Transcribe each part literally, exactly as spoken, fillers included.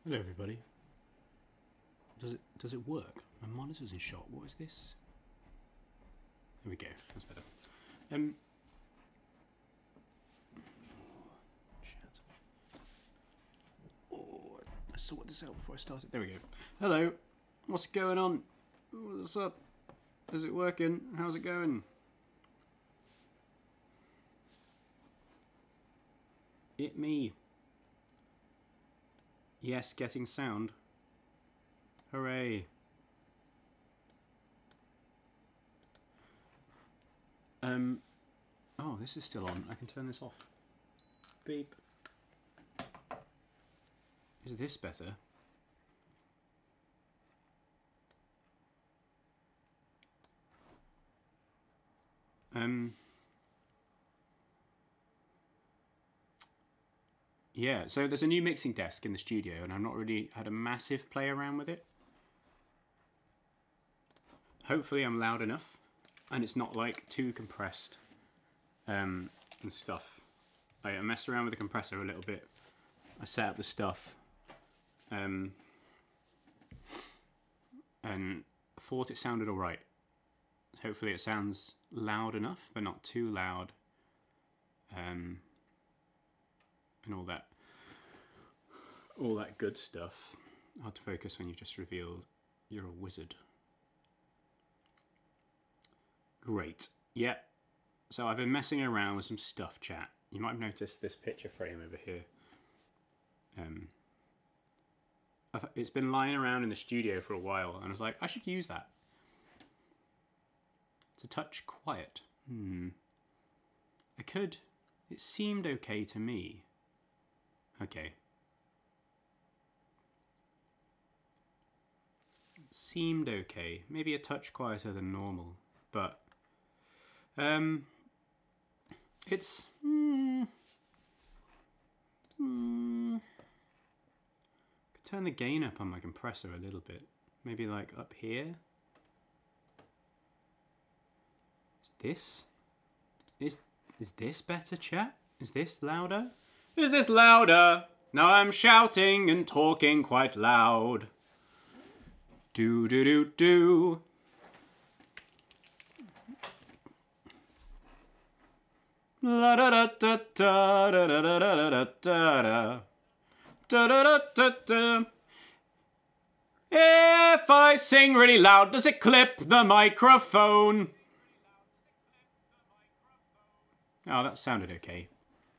Hello everybody. Does it does it work? My monitor's in shot. What is this? There we go. That's better. Um. Shit. Oh, I sorted this out before I started. There we go. Hello. What's going on? What's up? Is it working? How's it going? It me. Yes, getting sound. Hooray. Um, oh, this is still on. I can turn this off. Beep. Is this better? Um... Yeah, so there's a new mixing desk in the studio and I've not really had a massive play around with it. Hopefully I'm loud enough and it's not like too compressed um, and stuff. I messed around with the compressor a little bit. I set up the stuff um, and thought it sounded alright. Hopefully it sounds loud enough but not too loud. Um, and all that all that good stuff. Hard to focus when you've just revealed you're a wizard. Great. Yeah. So I've been messing around with some stuff, chat. You might have noticed this picture frame over here. Um, it's been lying around in the studio for a while and I was like, I should use that. It's a touch quiet. Hmm. I could. It seemed okay to me. Okay. Seemed okay. Maybe a touch quieter than normal, but um, it's mm, mm, could turn the gain up on my compressor a little bit. Maybe like up here. Is this is is this better, chat? Is this louder? Is this louder? Now I'm shouting and talking quite loud. Do do do do. La da da da da da da da da da da da da da da. If I sing really loud, does it clip the microphone? Oh, that sounded okay.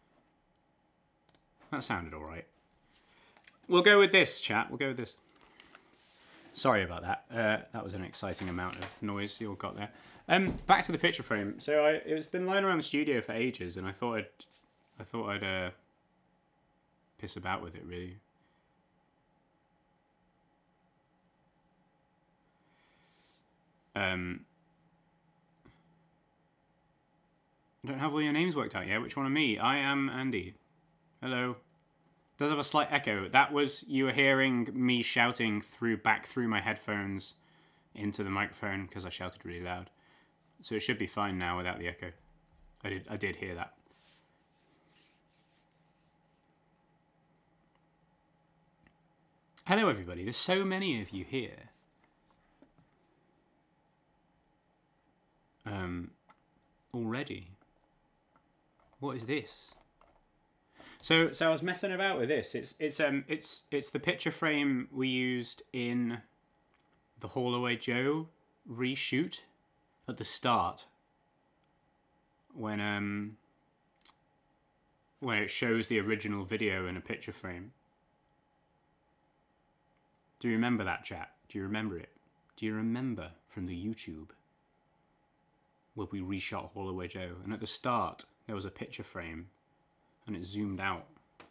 That sounded all right. We'll go with this, chat. We'll go with this. Sorry about that. Uh, that was an exciting amount of noise you all got there. Um, back to the picture frame. So I, it's been lying around the studio for ages, and I thought I'd, I thought I'd uh, piss about with it really. Um, I don't have all your names worked out yet. Which one are me? I am Andy. Hello. Does have a slight echo. That was, you were hearing me shouting through back through my headphones into the microphone because I shouted really loud. So it should be fine now without the echo. I did I did hear that. Hello everybody. There's so many of you here. Um already. What is this? So, so I was messing about with this. It's it's um it's it's the picture frame we used in the Haul Away Joe reshoot at the start when um when it shows the original video in a picture frame. Do you remember that, chat? Do you remember it? Do you remember from the YouTube where we reshot Haul Away Joe? And at the start there was a picture frame. And it zoomed out.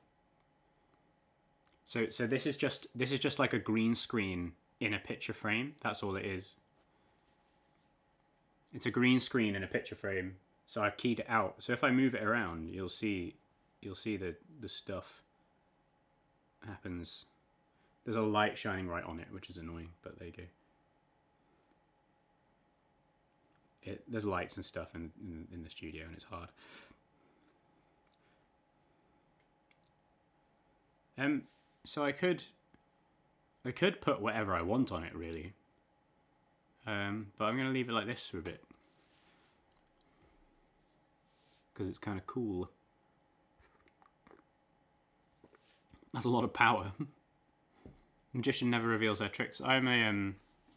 So so this is just this is just like a green screen in a picture frame. That's all it is. It's a green screen in a picture frame. So I've keyed it out. So if I move it around, you'll see you'll see the the stuff happens. There's a light shining right on it, which is annoying, but there you go. It, there's lights and stuff in, in in the studio and it's hard. Um, so I could I could put whatever I want on it, really. Um, but I'm going to leave it like this for a bit. Because it's kind of cool. That's a lot of power. Magician never reveals their tricks. I'm a... Um,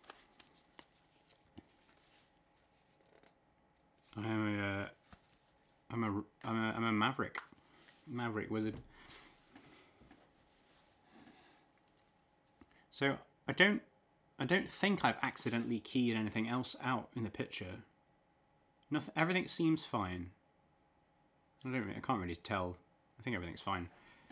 I'm a... Uh, I'm a, I'm a... I'm a maverick. Maverick wizard. So, I don't... I don't think I've accidentally keyed anything else out in the picture. Nothing, everything seems fine. I don't really, I can't really tell. I think everything's fine.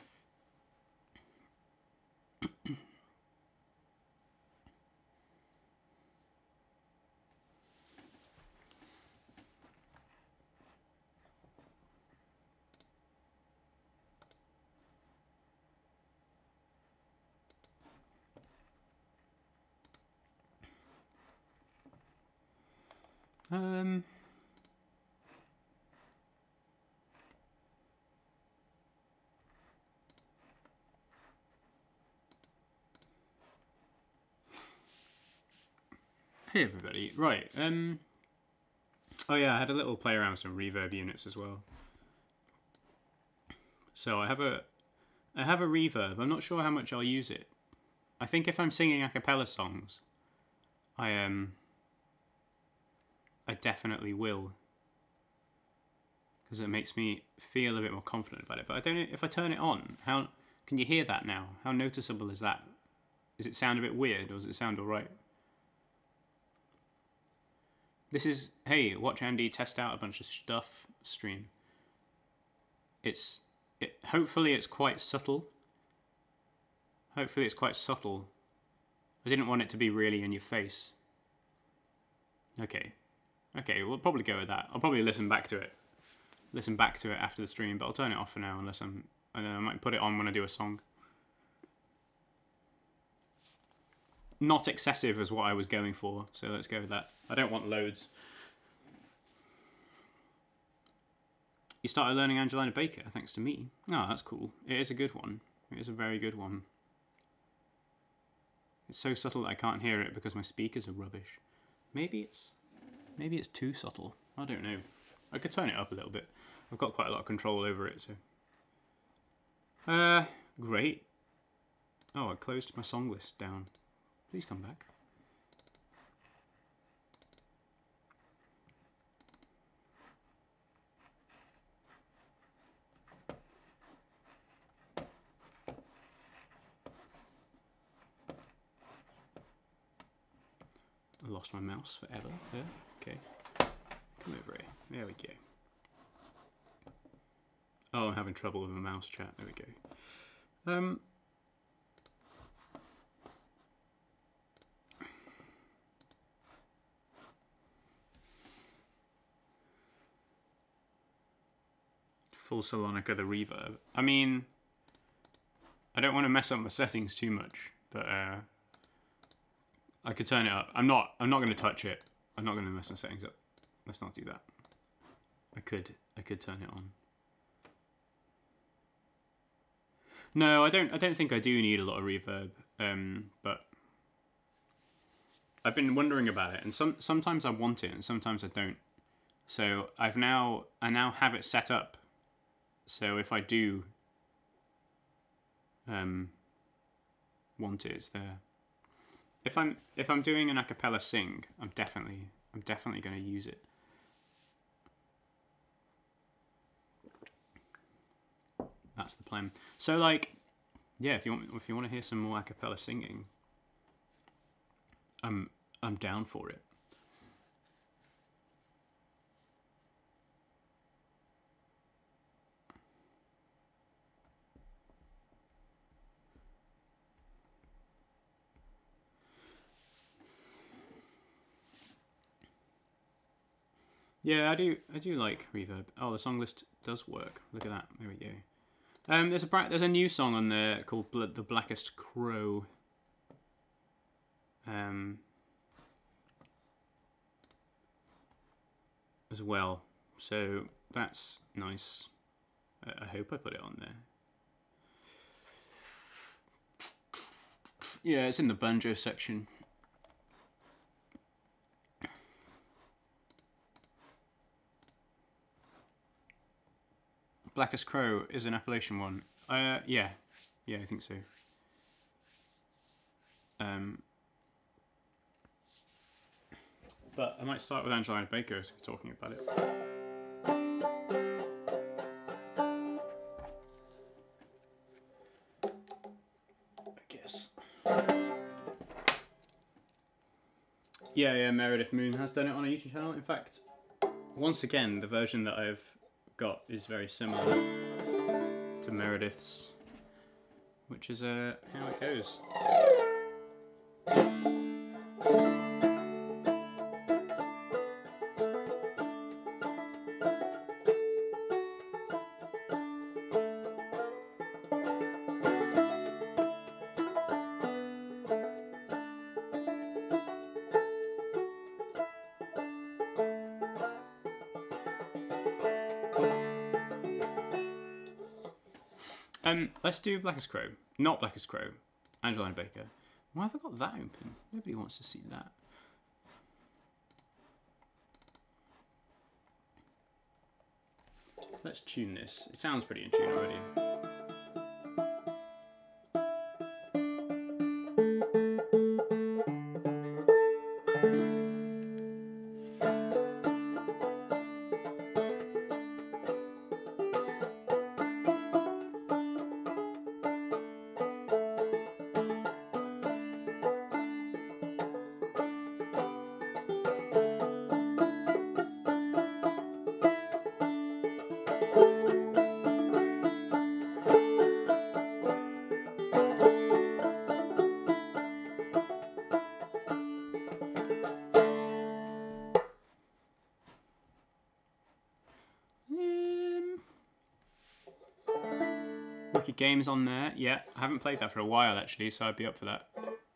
Um... Hey everybody, right, um, oh yeah, I had a little play around with some reverb units as well. So I have a, I have a reverb, I'm not sure how much I'll use it. I think if I'm singing a cappella songs, I, um, I definitely will. Because it makes me feel a bit more confident about it, but I don't know, if I turn it on, how, can you hear that now? How noticeable is that? Does it sound a bit weird, or does it sound alright? This is, hey, watch Andy test out a bunch of stuff stream. It's, it, hopefully it's quite subtle. Hopefully it's quite subtle. I didn't want it to be really in your face. Okay. Okay, we'll probably go with that. I'll probably listen back to it. Listen back to it after the stream, but I'll turn it off for now unless I'm, I don't know, I might put it on when I do a song. Not excessive is what I was going for, so let's go with that. I don't want loads. You started learning Angelina Baker, thanks to me. Oh, that's cool. It is a good one. It is a very good one. It's so subtle that I can't hear it because my speakers are rubbish. Maybe it's... Maybe it's too subtle. I don't know. I could turn it up a little bit. I've got quite a lot of control over it, so... Uh, great. Oh, I closed my song list down. Please come back. I lost my mouse forever. Yeah, okay. Come over here. There we go. Oh, I'm having trouble with my mouse chat. There we go. Um... Full Salonica, the reverb. I mean, I don't want to mess up my settings too much, but uh, I could turn it up. I'm not. I'm not going to touch it. I'm not going to mess my settings up. Let's not do that. I could. I could turn it on. No, I don't. I don't think I do need a lot of reverb. Um, but I've been wondering about it, and some sometimes I want it, and sometimes I don't. So I've now. I now have it set up. So if I do um, want it, it's there. If I'm if I'm doing an a cappella sing, I'm definitely I'm definitely going to use it. That's the plan. So like, yeah, if you want if you want to hear some more a cappella singing, I'm I'm down for it. Yeah, I do. I do like reverb. Oh, the song list does work. Look at that. There we go. Um, there's a there's a new song on there called Blood, "The Blackest Crow." Um, as well. So that's nice. I, I hope I put it on there. Yeah, it's in the banjo section. Blackest Crow is an Appalachian one. Uh, yeah, yeah, I think so. Um, but I might start with Angelina Baker as we're talking about it. I guess. Yeah, yeah, Meredith Moon has done it on a YouTube channel. In fact, once again, the version that I've got is very similar to Meredith's, which is uh, how it goes. Um, let's do Blackest Crow. Not Blackest Crow. Angelina Baker. Why have I got that open? Nobody wants to see that. Let's tune this. It sounds pretty in tune already. Wicked Games on there, yeah. I haven't played that for a while actually, so I'd be up for that.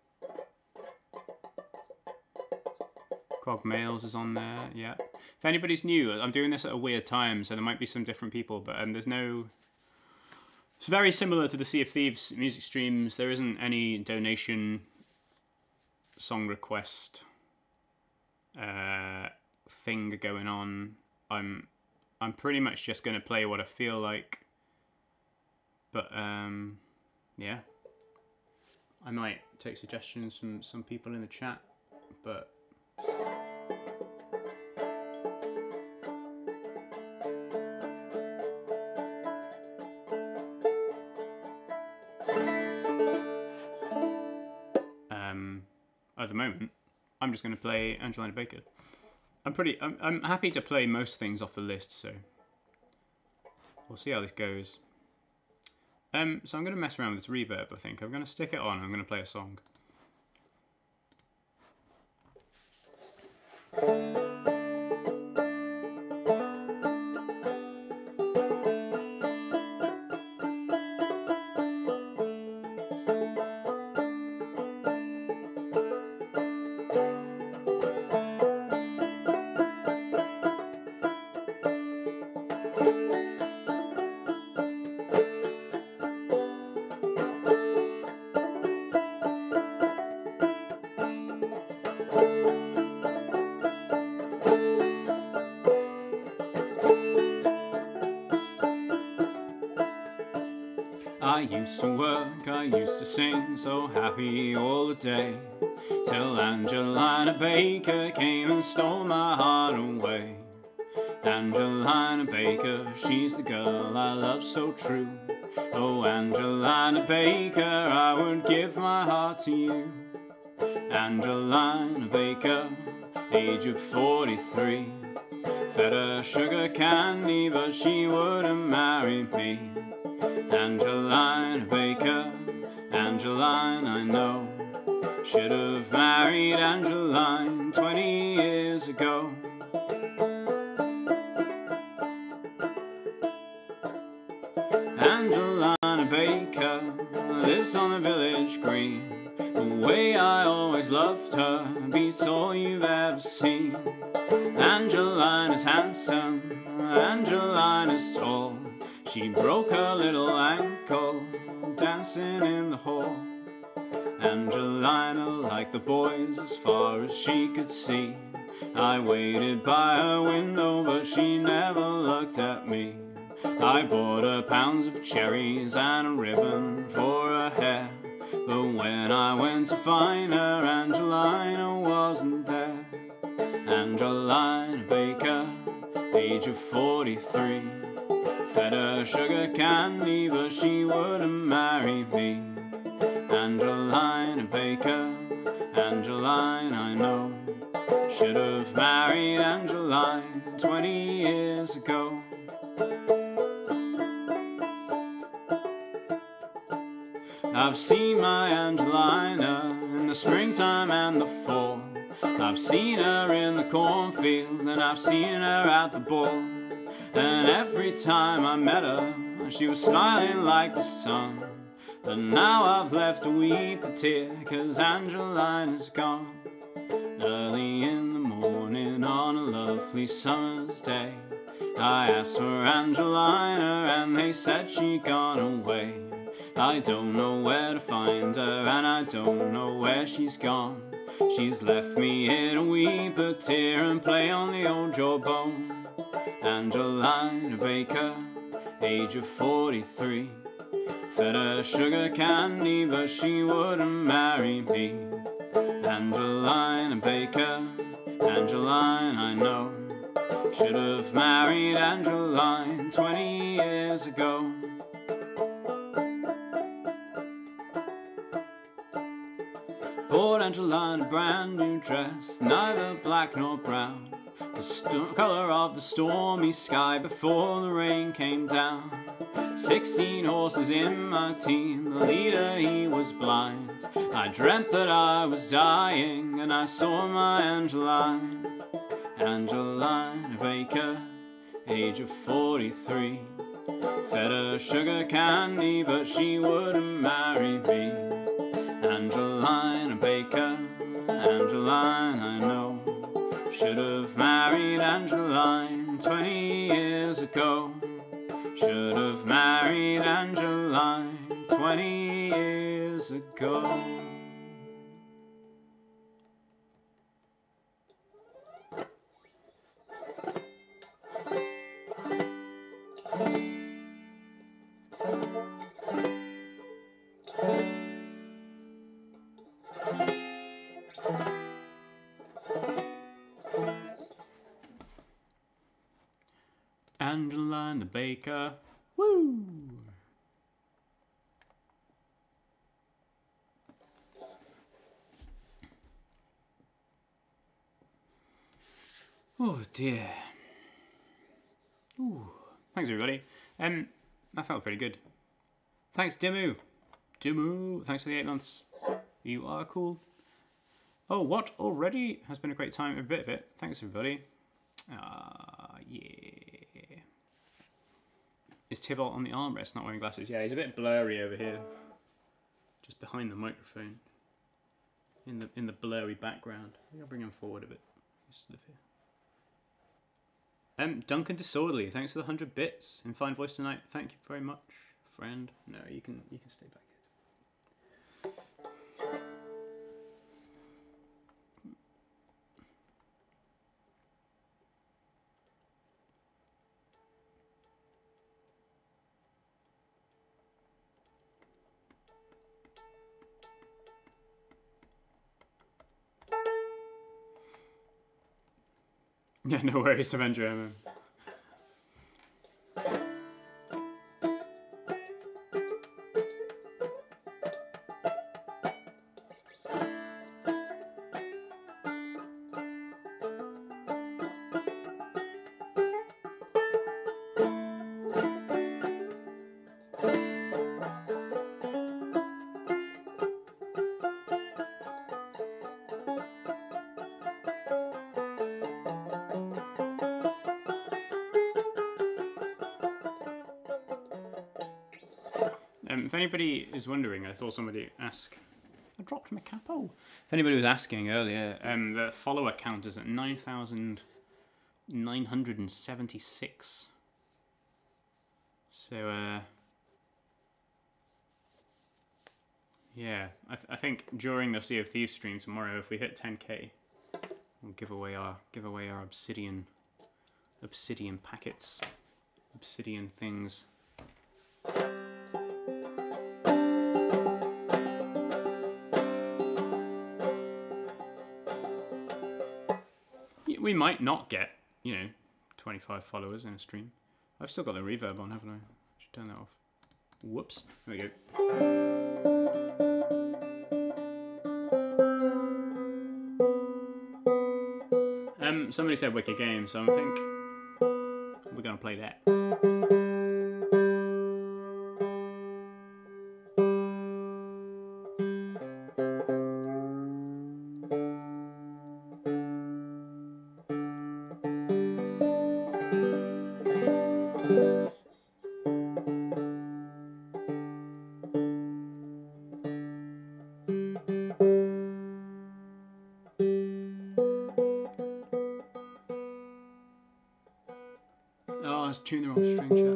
Cog Mails is on there, yeah. If anybody's new, I'm doing this at a weird time, so there might be some different people, but um, there's no... It's very similar to the Sea of Thieves music streams. There isn't any donation, song request uh, thing going on. I'm, I'm pretty much just going to play what I feel like. But, um, yeah, I might take suggestions from some people in the chat, but... Um, at the moment, I'm just going to play Angelina Baker. I'm pretty, I'm, I'm happy to play most things off the list, so we'll see how this goes. Um, so I'm going to mess around with this reverb, I think. I'm going to stick it on and I'm going to play a song. I used to work, I used to sing, so happy all the day, till Angelina Baker came and stole my heart away. Angelina Baker, she's the girl I love so true. Oh, Angelina Baker, I would give my heart to you. Angelina Baker, age of forty-three, fed her sugar candy, but she wouldn't marry me. Angelina Baker, Angeline, I know, should have married Angeline twenty years ago. Angelina Baker lives on the village green. The way I always loved her beats all you've ever seen. Angelina's handsome, Angelina's tall. She broke her little ankle dancing in the hall. Angelina liked the boys as far as she could see. I waited by her window, but she never looked at me. I bought her pounds of cherries and a ribbon for her hair, but when I went to find her, Angelina wasn't there. Angelina Baker, age of forty-three, fed her sugar candy, but she wouldn't marry me. Angelina Baker, Angeline I know, should have married Angeline twenty years ago. I've seen my Angelina in the springtime and the fall. I've seen her in the cornfield and I've seen her at the ball. And every time I met her, she was smiling like the sun. But now I've left a weep a tear, 'cause Angelina's gone. Early in the morning on a lovely summer's day, I asked for Angelina and they said she'd gone away. I don't know where to find her and I don't know where she's gone. She's left me here to weep a tear and play on the old jawbone. Angelina Baker, age of forty-three, fed her sugar candy but she wouldn't marry me. Angelina Baker, Angeline I know, should have married Angeline twenty years ago. Bought Angelina a brand new dress, neither black nor brown, the colour of the stormy sky before the rain came down. Sixteen horses in my team, the leader he was blind. I dreamt that I was dying and I saw my Angeline. Angelina Baker, age of forty-three, fed her sugar candy but she wouldn't marry me. Angelina Baker, Angeline I know, should have married Angeline twenty years ago. Should have married Angeline twenty years ago. Angelina Baker, woo! Oh dear. Ooh. Thanks everybody. Um, that felt pretty good. Thanks Dimmu. Dimmu, thanks for the eight months. You are cool. Oh, what already? Has been a great time. A bit of it. Thanks everybody. Ah, uh, yeah. Is Tybalt on the armrest not wearing glasses? Yeah, he's a bit blurry over here. Just behind the microphone. In the in the blurry background. Maybe I'll bring him forward a bit. Just live here. Um, Duncan Disorderly, thanks for the hundred bits. In fine voice tonight. Thank you very much, friend. No, you can you can stay back here. Yeah, no worries, Avenger Emma. Um, if anybody is wondering, I thought somebody asked. I dropped my capo. If anybody was asking earlier, um, the follower count is at nine thousand nine hundred and seventy-six. So, uh, Yeah, I, th I think during the Sea of Thieves stream tomorrow, if we hit ten K, we'll give away our give away our obsidian obsidian packets, obsidian things. We might not get, you know, twenty-five followers in a stream. I've still got the reverb on, haven't I? I should turn that off. Whoops. There we go. Um, somebody said Wicked Game, so I think we're going to play that. Oh, I was tuning the wrong string, chat.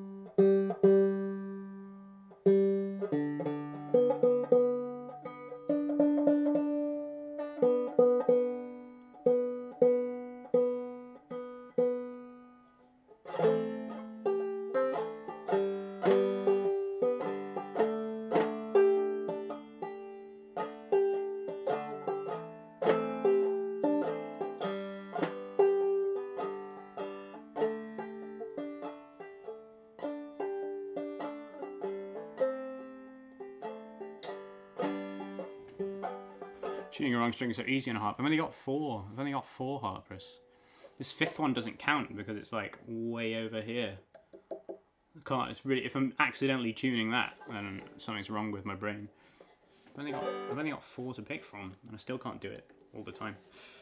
Tuning the wrong string is so easy on a harp. I've only got four. I've only got four harpers. This fifth one doesn't count because it's like way over here. I can't. It's really. If I'm accidentally tuning that, then something's wrong with my brain. I've only got. I've only got four to pick from, and I still can't do it all the time.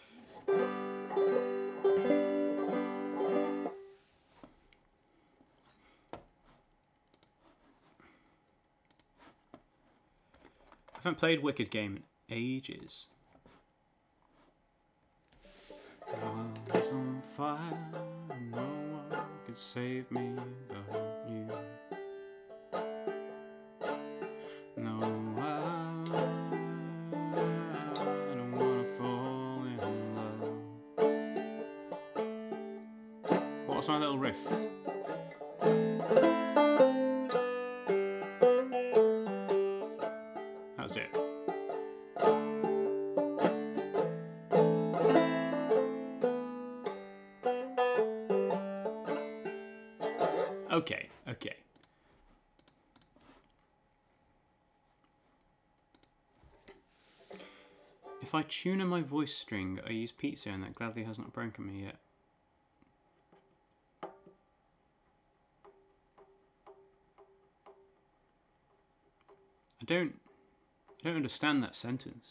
I haven't played Wicked Game in ages. The world's on fire, no one could save me but you. No, I, I don't wanna fall in love. What's my little riff? That was it. Okay, okay. If I tune in my voice string, I use pizza and that gladly has not broken me yet. I don't, I don't understand that sentence.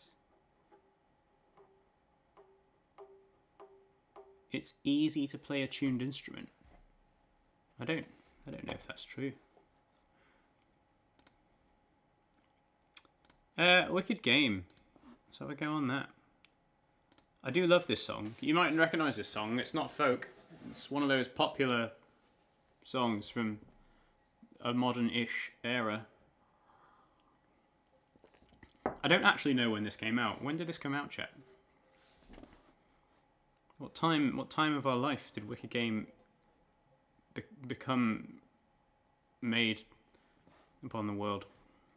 It's easy to play a tuned instrument. I don't, I don't know if that's true. Uh, Wicked Game. Let's have a go on that. I do love this song. You might recognise this song. It's not folk. It's one of those popular songs from a modern-ish era. I don't actually know when this came out. When did this come out, chat? What time? What time of our life did Wicked Game be become made upon the world?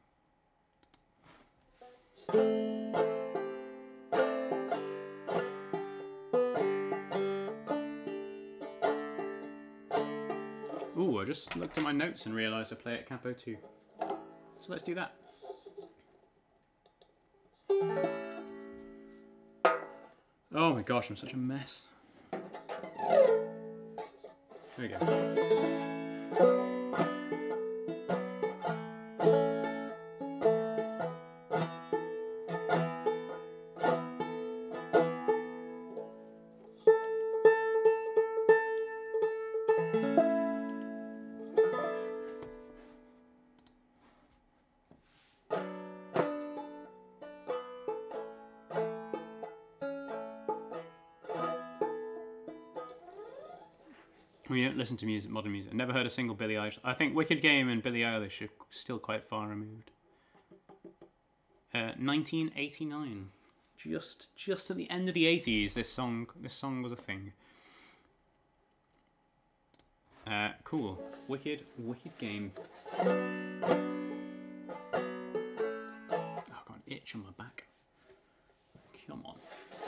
Ooh, I just looked at my notes and realised I play at Capo two. So let's do that. Oh my gosh, I'm such a mess. There we go. We don't listen to music, modern music. I've never heard a single Billie Eilish. I think Wicked Game and Billie Eilish are still quite far removed. Uh, nineteen eighty-nine. Just, just at the end of the eighties, this song, this song was a thing. Uh, cool. Wicked, wicked game. Oh, I've got an itch on my back. Come on.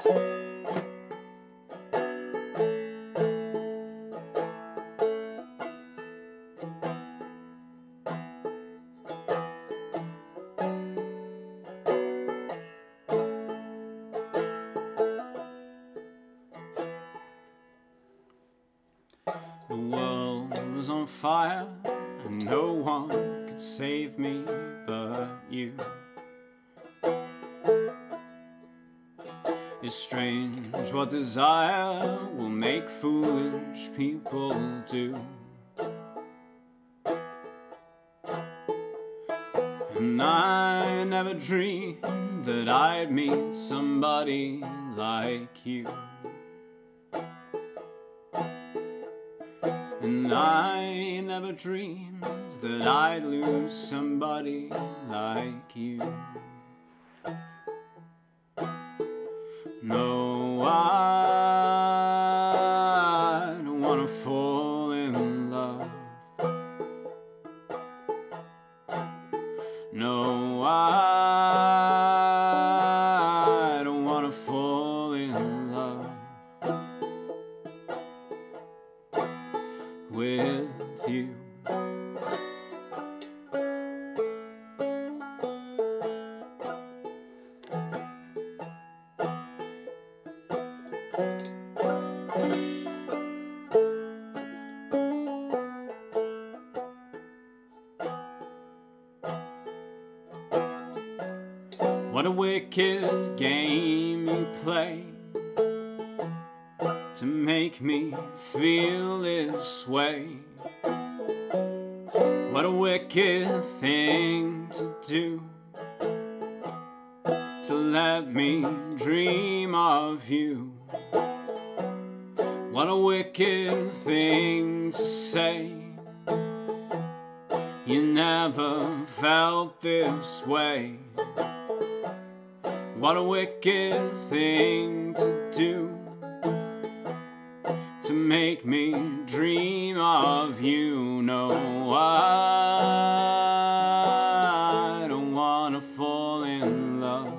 The world was on fire and no one could save me but you. It's strange what desire will make foolish people do. And I never dreamed that I'd meet somebody like you. And I never dreamed that I'd lose somebody like you. No, I don't wanna fall in love. No, I don't wanna fall in love with you. What a wicked game you play to make me feel this way. What a wicked thing to do, to let me dream of you. What a wicked thing to say. You never felt this way. What a wicked thing to do, to make me dream of you. No, I don't wanna fall in love.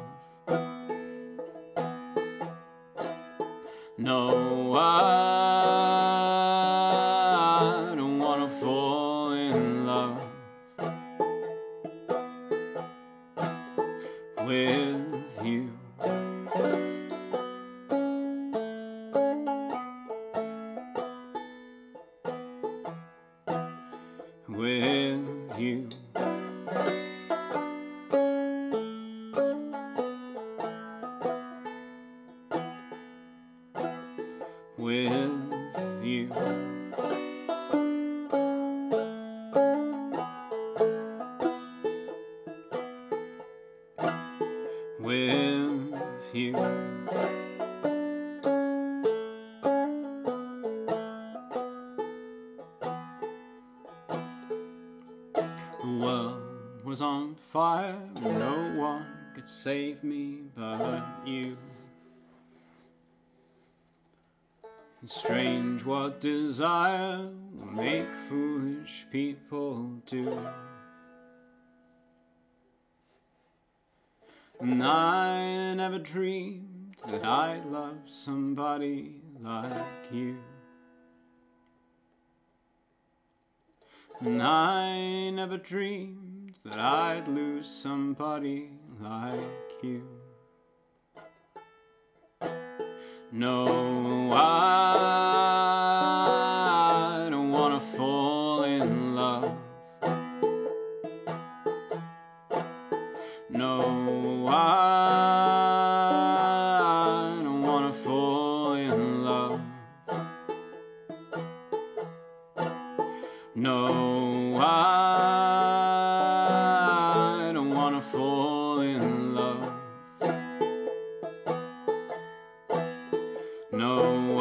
No, I don't wanna fall in love with you. With you. With you. With you. The world was on fire, no one could save me but you. It's strange what desire will make foolish people do. And I never dreamed that I'd love somebody like you. And I never dreamed that I'd lose somebody like you. No, I don't wanna fall in love. No, I don't wanna fall in love. No, I don't wanna fall in love. No,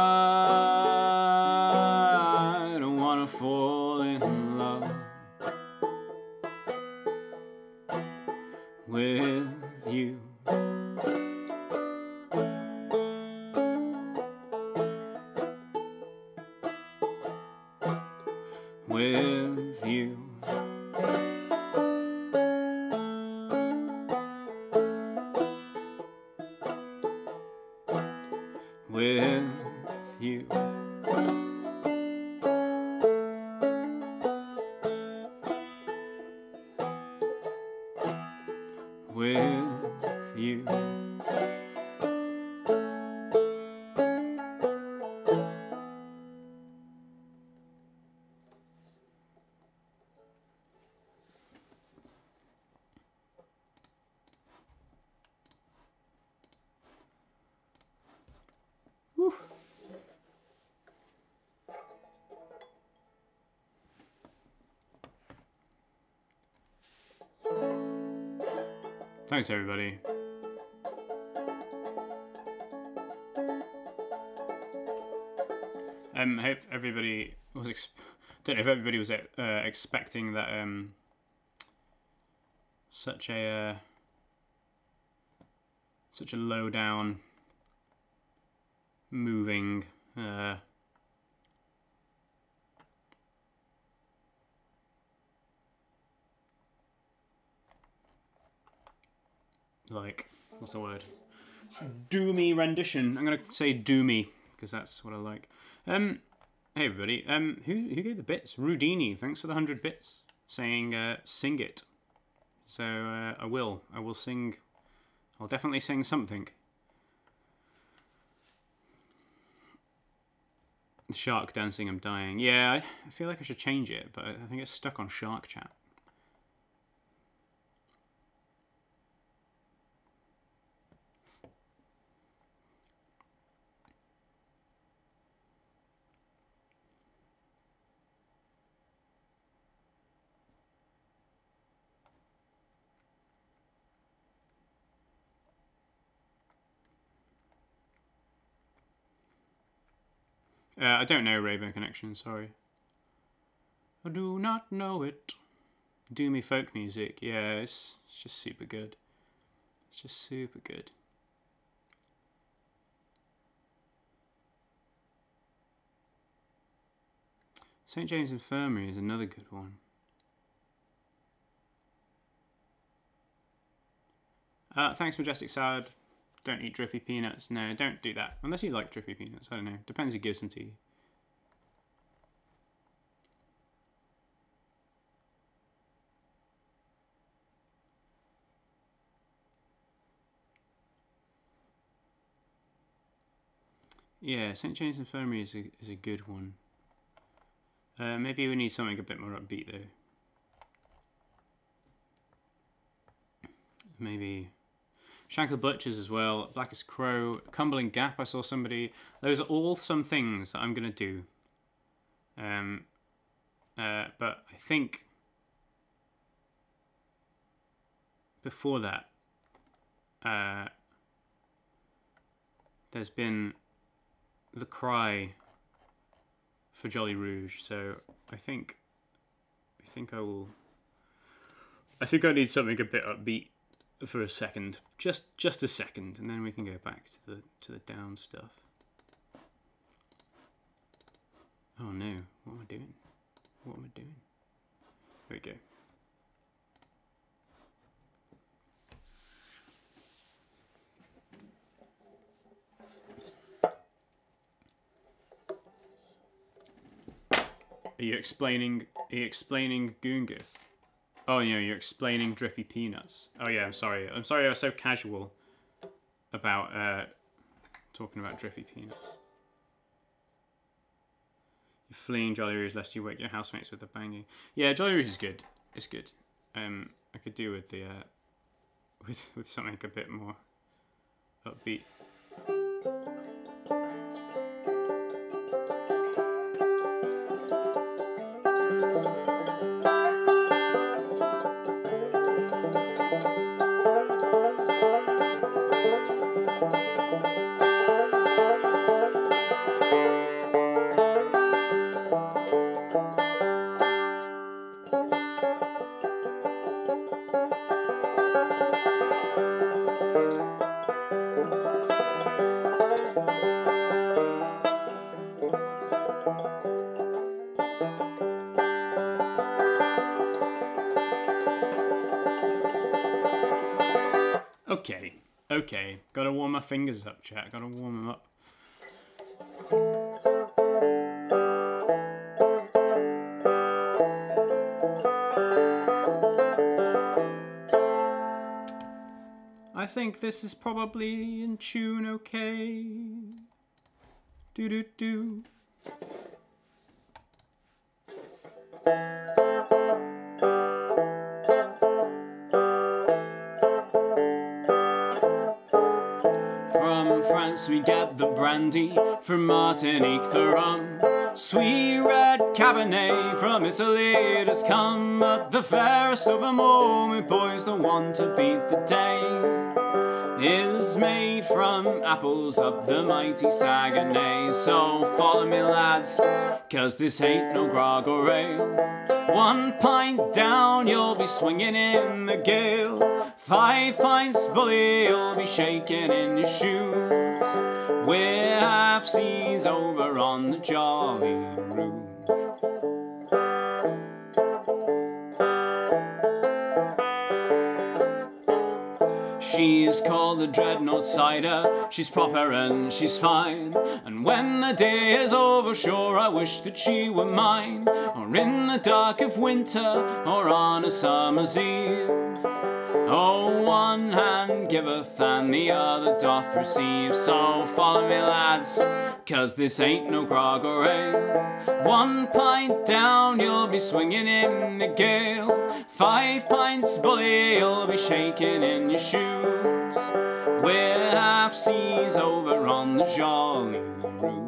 I don't wanna fall in love with you. With you. With you. With you. Whew. Thanks, everybody. Um, I hope everybody was. Ex don't know if everybody was uh, expecting that. Um, such a uh, such a low down, moving. Uh, like, what's the word? Doomy rendition. I'm gonna say doomy because that's what I like. Um, hey everybody. Um, who who gave the bits? Rudini. Thanks for the hundred bits. Saying uh, sing it. So uh, I will. I will sing. I'll definitely sing something. Shark dancing. I'm dying. Yeah, I, I feel like I should change it, but I think it's stuck on Shark Chat. Uh, I don't know Rainbow Connection, sorry. I do not know it. Doomy folk music, yeah, it's, it's just super good. It's just super good. Saint James Infirmary is another good one. Uh, thanks, Majestic Salad. Don't eat drippy peanuts. No, don't do that. Unless you like drippy peanuts. I don't know. Depends who gives them to you. Yeah, Saint James Infirmary is a, is a good one. Uh, maybe we need something a bit more upbeat though. Maybe Shankle Butchers as well, Blackest Crow, Cumberland Gap, I saw somebody. Those are all some things that I'm going to do. Um, uh, but I think before that, uh, there's been the cry for Jolly Rouge, so I think, I think I will, I think I need something a bit upbeat for a second, just just a second, and then we can go back to the to the down stuff. Oh no, what am I doing? What am I doing? There we go. Are you explaining? Are you explaining Goongith? Oh, yeah, you're explaining drippy peanuts. Oh yeah, I'm sorry. I'm sorry I was so casual about uh, talking about drippy peanuts. You're fleeing Jolly Rouge lest you wake your housemates with a banging. Yeah, Jolly Rouge is good. It's good. Um, I could do with the uh, with with something a bit more upbeat. Okay, okay. Gotta warm my fingers up, chat. Gotta warm them up. I think this is probably in tune okay. Do do do. From France we get the brandy, from Martinique the rum. Sweet red Cabernet from Italy it has come. But the fairest of them all, my boys, the one to beat the day, is made from apples up the mighty Saguenay. So follow me, lads, cause this ain't no grog or ale. One pint down, you'll be swinging in the gale. Five pints bully, you'll be shaking in your shoes. We're half seas over on the Jolly Rouge. She is called the Dreadnought Cider, she's proper and she's fine. And when the day is over, sure I wish that she were mine. Or in the dark of winter, or on a summer's eve. Oh, one hand giveth and the other doth receive. So follow me, lads, cause this ain't no grog or ale. One pint down, you'll be swinging in the gale. Five pints bully, you'll be shaking in your shoes. We're half seas over on the Jolly Rouge.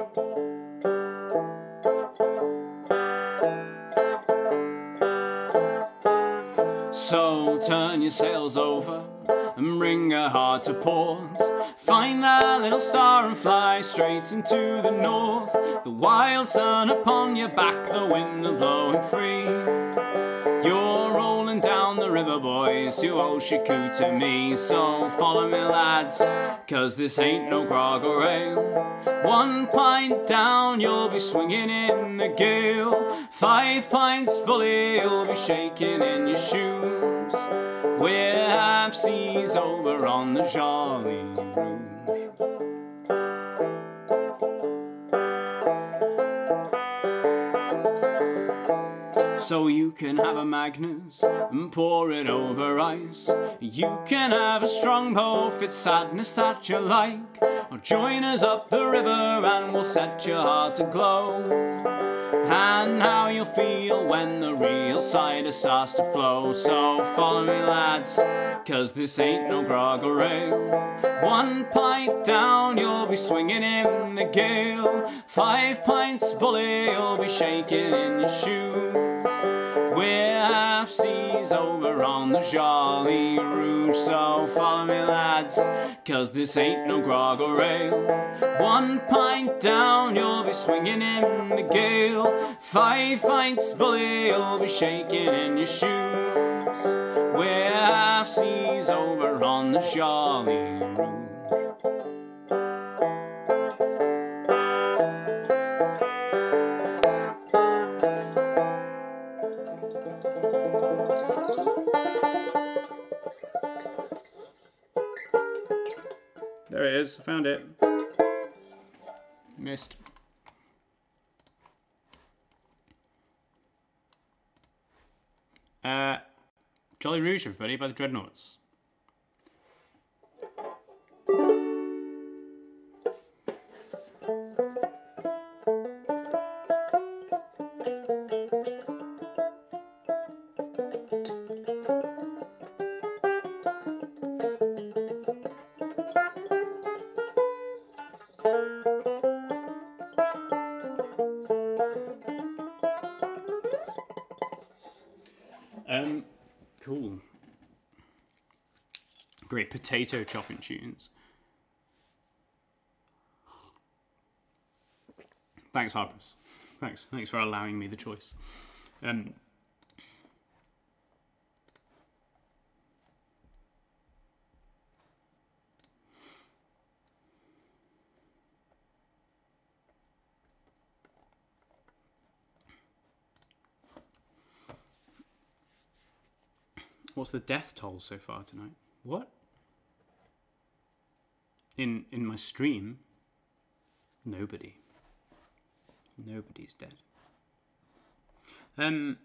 So turn your sails over and bring her hard to port. Find that little star and fly straight into the north. The wild sun upon your back, the wind a blowing free. You're rolling down the river, boys, you owe Shaku to me. So follow me, lads, cause this ain't no grog or ale. One pint down, you'll be swinging in the gale. Five pints bully, you'll be shaking in your shoes. We're half seas over on the Jolly Rouge. So you can have a Magnus and pour it over ice. You can have a Strongbow if it's sadness that you like. Or join us up the river and we'll set your heart aglow. And how you'll feel when the real cider starts to flow. So follow me, lads, cause this ain't no grog or ale. One pint down, you'll be swinging in the gale. Five pints bully, you'll be shaking in your shoes. We're half seas over on the Jolly Rouge. So follow me, lads, cause this ain't no grog or ale. One pint down, you'll be swinging in the gale. Five pints bully, you'll be shaking in your shoes. We're half seas over on the Jolly Rouge. There it is, I found it. Missed. Uh, Jolly Rouge, everybody, by the Dreadnoughts. Um, cool. Great potato chopping tunes. Thanks, Harpers. Thanks. Thanks for allowing me the choice. Um, What's the death toll so far tonight? What? in in my stream, nobody. Nobody's dead. Um.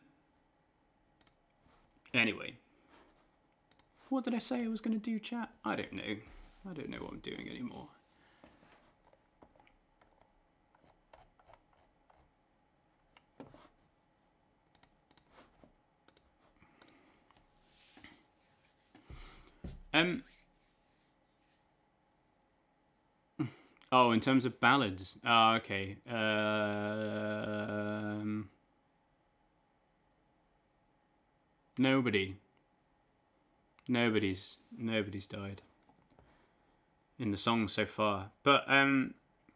Anyway, what did I say I was going to do, chat? I don't know. I don't know what I'm doing anymore. Um. Oh, in terms of ballads. Oh, okay. Um. Nobody. Nobody's nobody's died in the song so far, but um,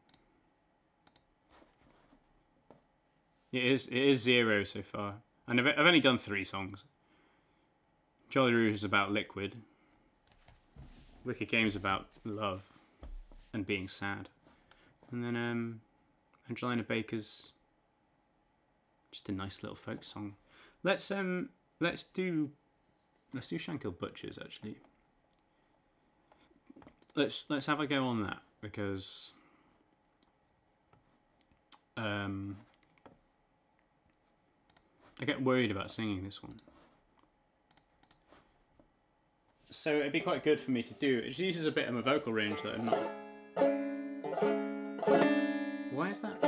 it is it is zero so far, and I've I've only done three songs. Jolly Rouge is about liquid. Wicked Game's about love and being sad, and then um, Angelina Baker's just a nice little folk song. Let's um let's do. Let's do Shankill Butchers, actually. Let's let's have a go on that, because um, I get worried about singing this one. So it'd be quite good for me to do. It uses a bit of my vocal range that I'm not. Why is that?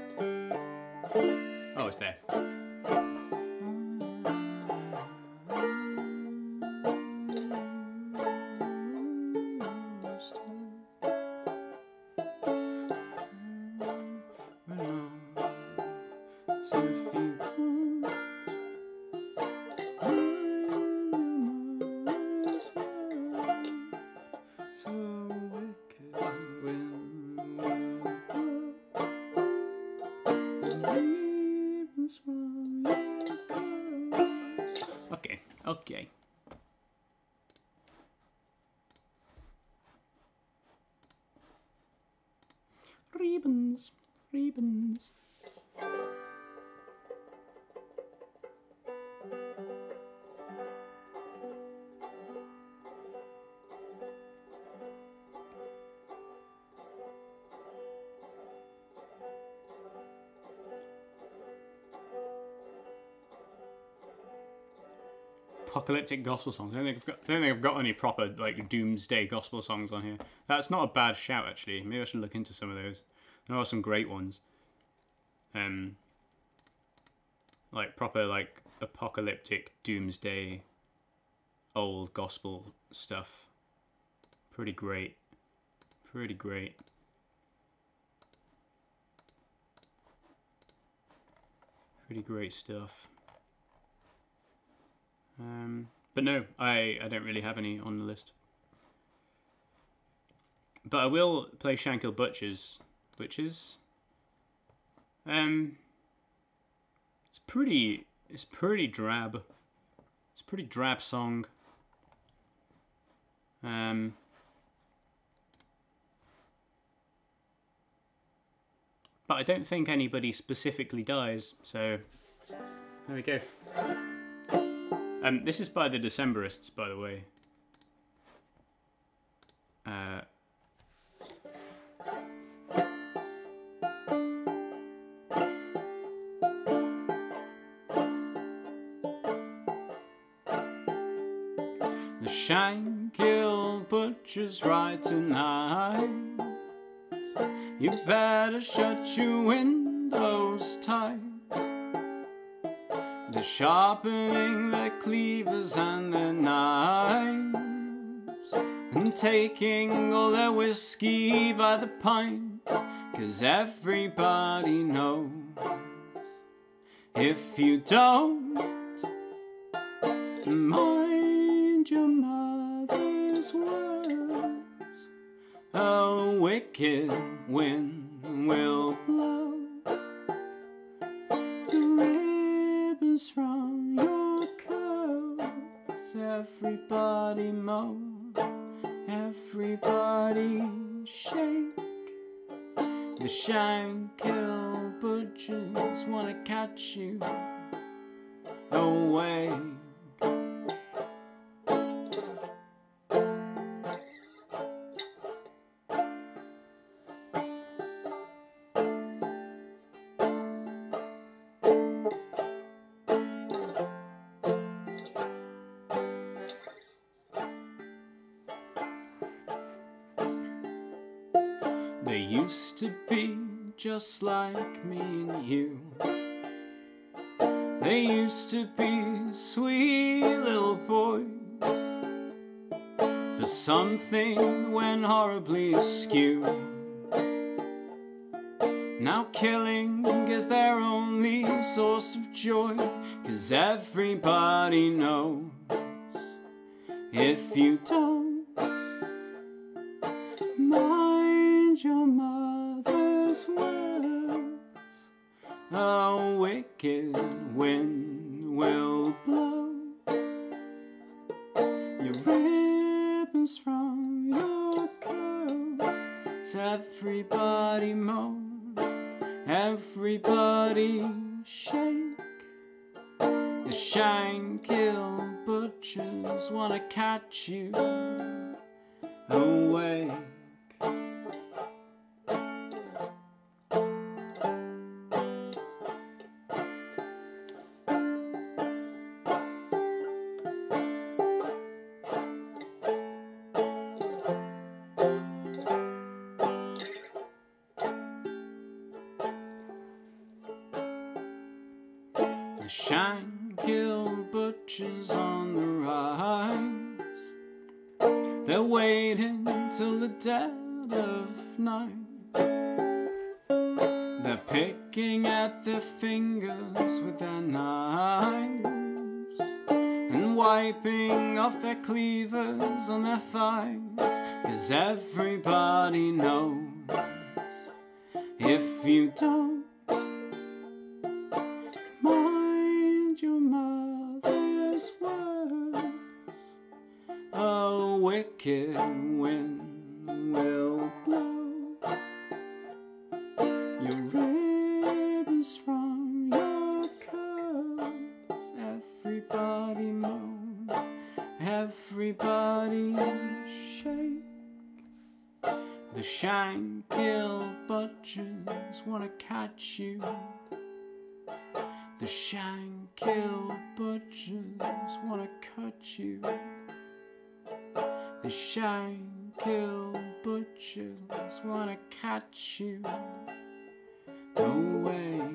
Oh, it's there. Okay, okay. Ribbons, ribbons. Apocalyptic gospel songs. I don't think I've got. I don't think I've got any proper like doomsday gospel songs on here. That's not a bad shout, actually. Maybe I should look into some of those. There are some great ones. Um, like proper like apocalyptic doomsday, old gospel stuff. Pretty great. Pretty great. Pretty great stuff. Um, but no, I, I don't really have any on the list. But I will play Shankill Butchers, which is um it's pretty it's pretty drab. It's a pretty drab song. Um But I don't think anybody specifically dies, so there we go. Um, this is by the Decemberists, by the way. Uh, the Shankill Butchers ride tonight. You better shut your windows tight. They're sharpening their cleavers and their knives, and taking all their whiskey by the pint, 'cause everybody knows if you don't mind your mother's words, a wicked wind will blow from your curls. Everybody moan, everybody shake. The Shankill Butchers wanna catch you away. used to be just like me and you. They used to be sweet little boys, but something went horribly askew. Now killing is their only source of joy, 'cause everybody knows if you don't mind your mother's words, a wicked wind will blow your ribbons from your curls. Everybody moan, everybody shake. The Shankill butchers wanna catch you awake. The Shankill butchers on the rise, they're waiting till the dead of night. They're picking at their fingers with their knives and wiping off their cleavers on their thighs, 'cause everybody knows if you don't your mother's words, a wicked wind will blow your ribbons from your curls. Everybody moan, everybody shake. The Shankill butchers wanna catch you. The Shankill butchers wanna cut you. The Shankill butchers wanna catch you awake.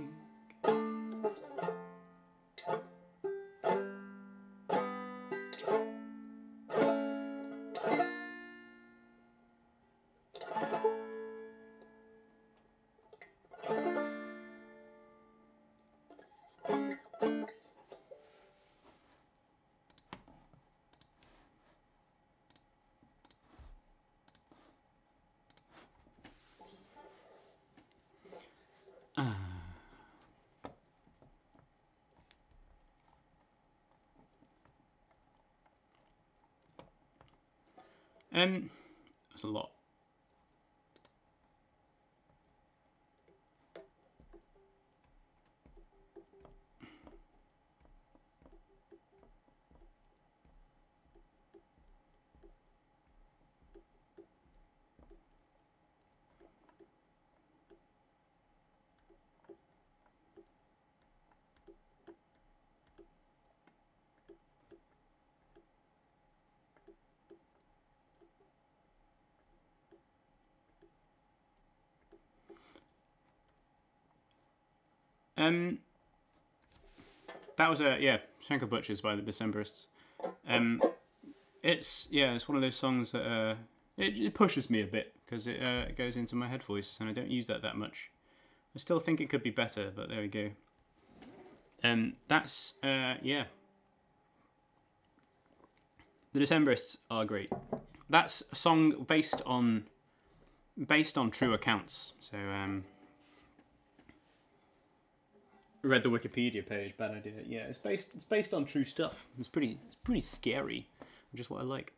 Um, that's a lot. Um, that was a yeah, Shankill Butchers by the Decemberists. Um, it's yeah, it's one of those songs that uh, it, it pushes me a bit because it uh, it goes into my head voice, and I don't use that that much. I still think it could be better, but there we go. Um, that's uh, yeah. The Decemberists are great. That's a song based on based on true accounts. So um. Read the Wikipedia page. Bad idea. Yeah, it's based. It's based on true stuff. It's pretty. It's pretty scary, which is what I like.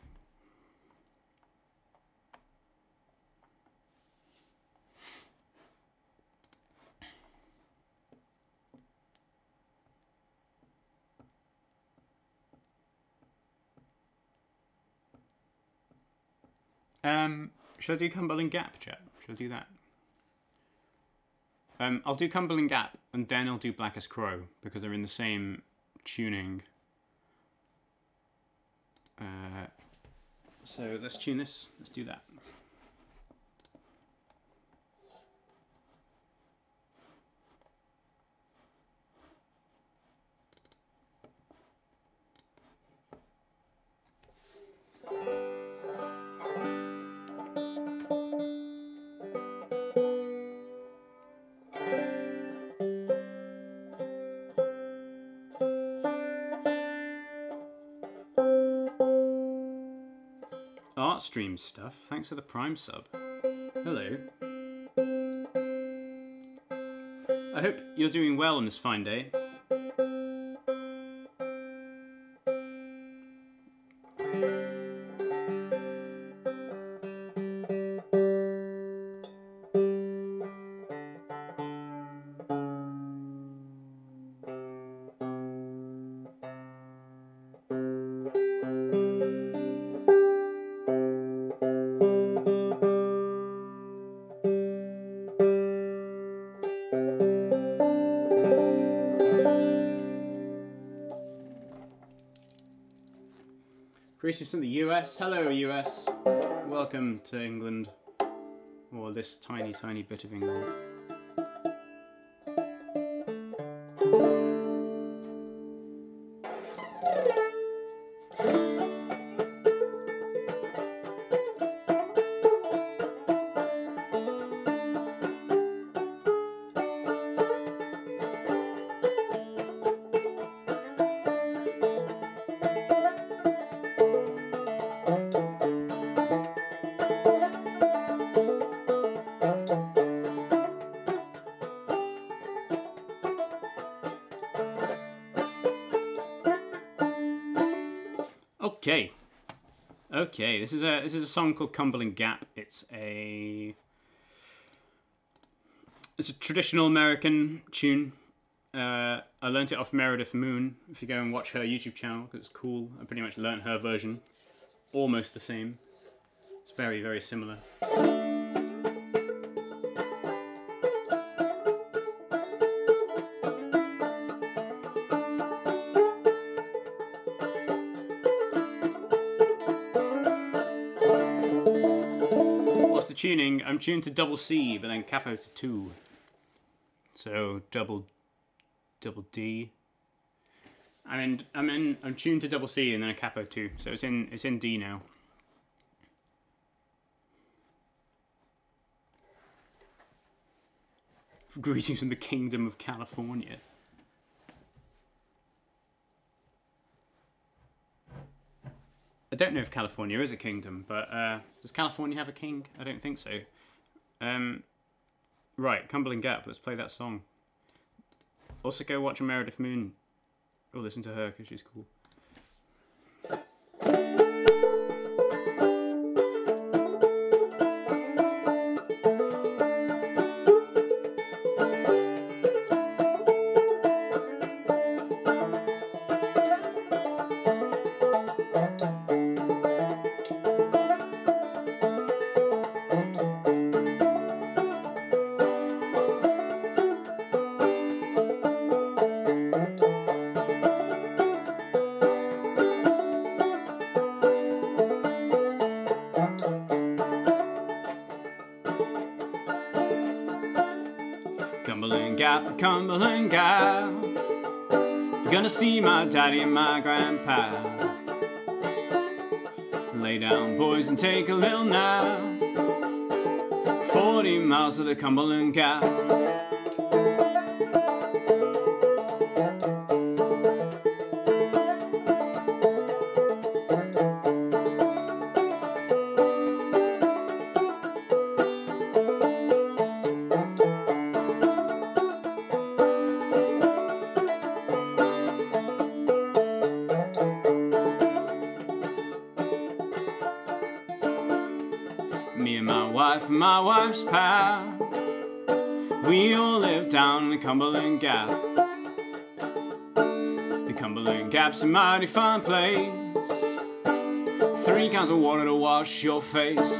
Um, should I do Cumberland Gap, chat? Should I do that? Um, I'll do Cumberland Gap, and then I'll do Blackest Crow, because they're in the same tuning. Uh, so let's tune this. Let's do that. Heartstream stuff. Thanks for the Prime sub. Hello. I hope you're doing well on this fine day. Greetings from the U S. Hello, U S. Welcome to England, or this tiny, tiny bit of England. Okay, okay. This is a this is a song called Cumberland Gap. It's a it's a traditional American tune. Uh, I learnt it off Meredith Moon. If you go and watch her YouTube channel, because it's cool. I pretty much learnt her version, almost the same. It's very very similar. Tuning, I'm tuned to double C, but then capo to two. So double, double D. I'm in, I'm in, I'm tuned to double C and then a capo two. So it's in, it's in D now. Greetings from the Kingdom of California. I don't know if California is a kingdom, but uh, does California have a king? I don't think so. Um, right, Cumberland Gap, let's play that song. Also go watch Meredith Moon, or listen to her, because she's cool. Cumberland Gap, Cumberland Gap, you're gonna see my daddy and my grandpa. Lay down, boys, and take a little nap. Forty miles to the Cumberland Gap. Me and my wife and my wife's pal, we all live down the Cumberland Gap. The Cumberland Gap's a mighty fine place, three kinds of water to wash your face.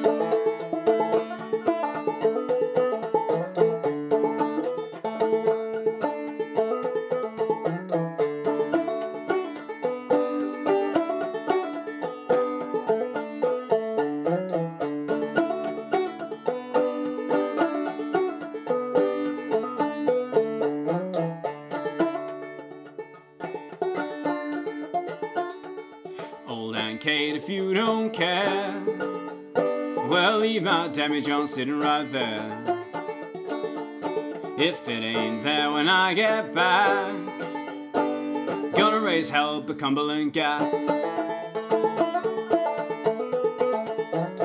Old Aunt Kate, if you don't care, well, leave my Debbie Jones sitting right there. If it ain't there when I get back, gonna raise hell up a Cumberland Gap.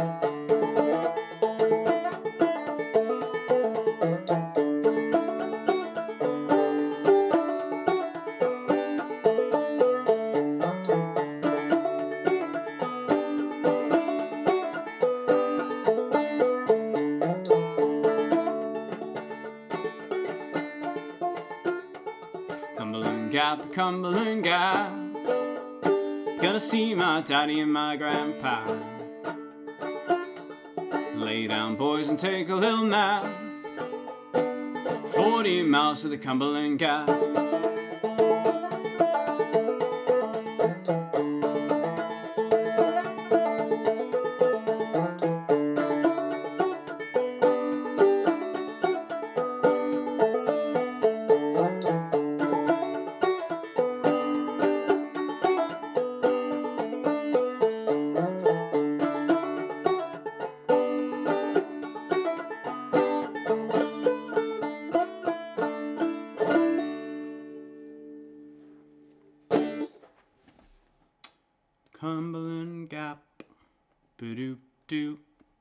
Gap, Cumberland Gap. Gonna see my daddy and my grandpa. Lay down, boys, and take a little nap. Forty miles to the Cumberland Gap. Cumberland Gap, ba-doop-doop.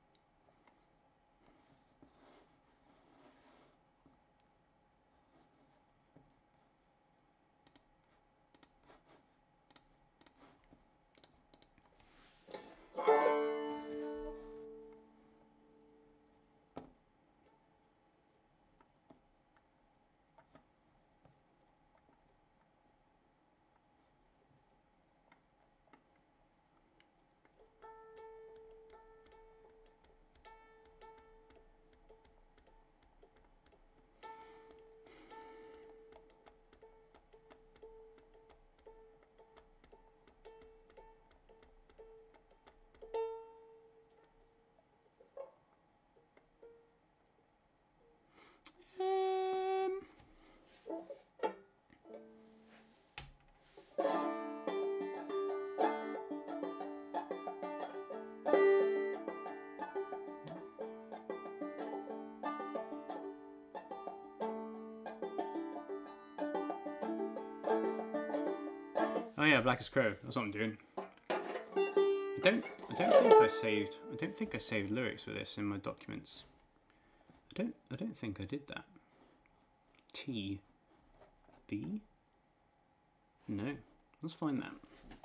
Oh yeah, Blackest Crow. That's what I'm doing. I don't. I don't think I saved. I don't think I saved lyrics for this in my documents. I don't. I don't think I did that. T. B. No. Let's find that.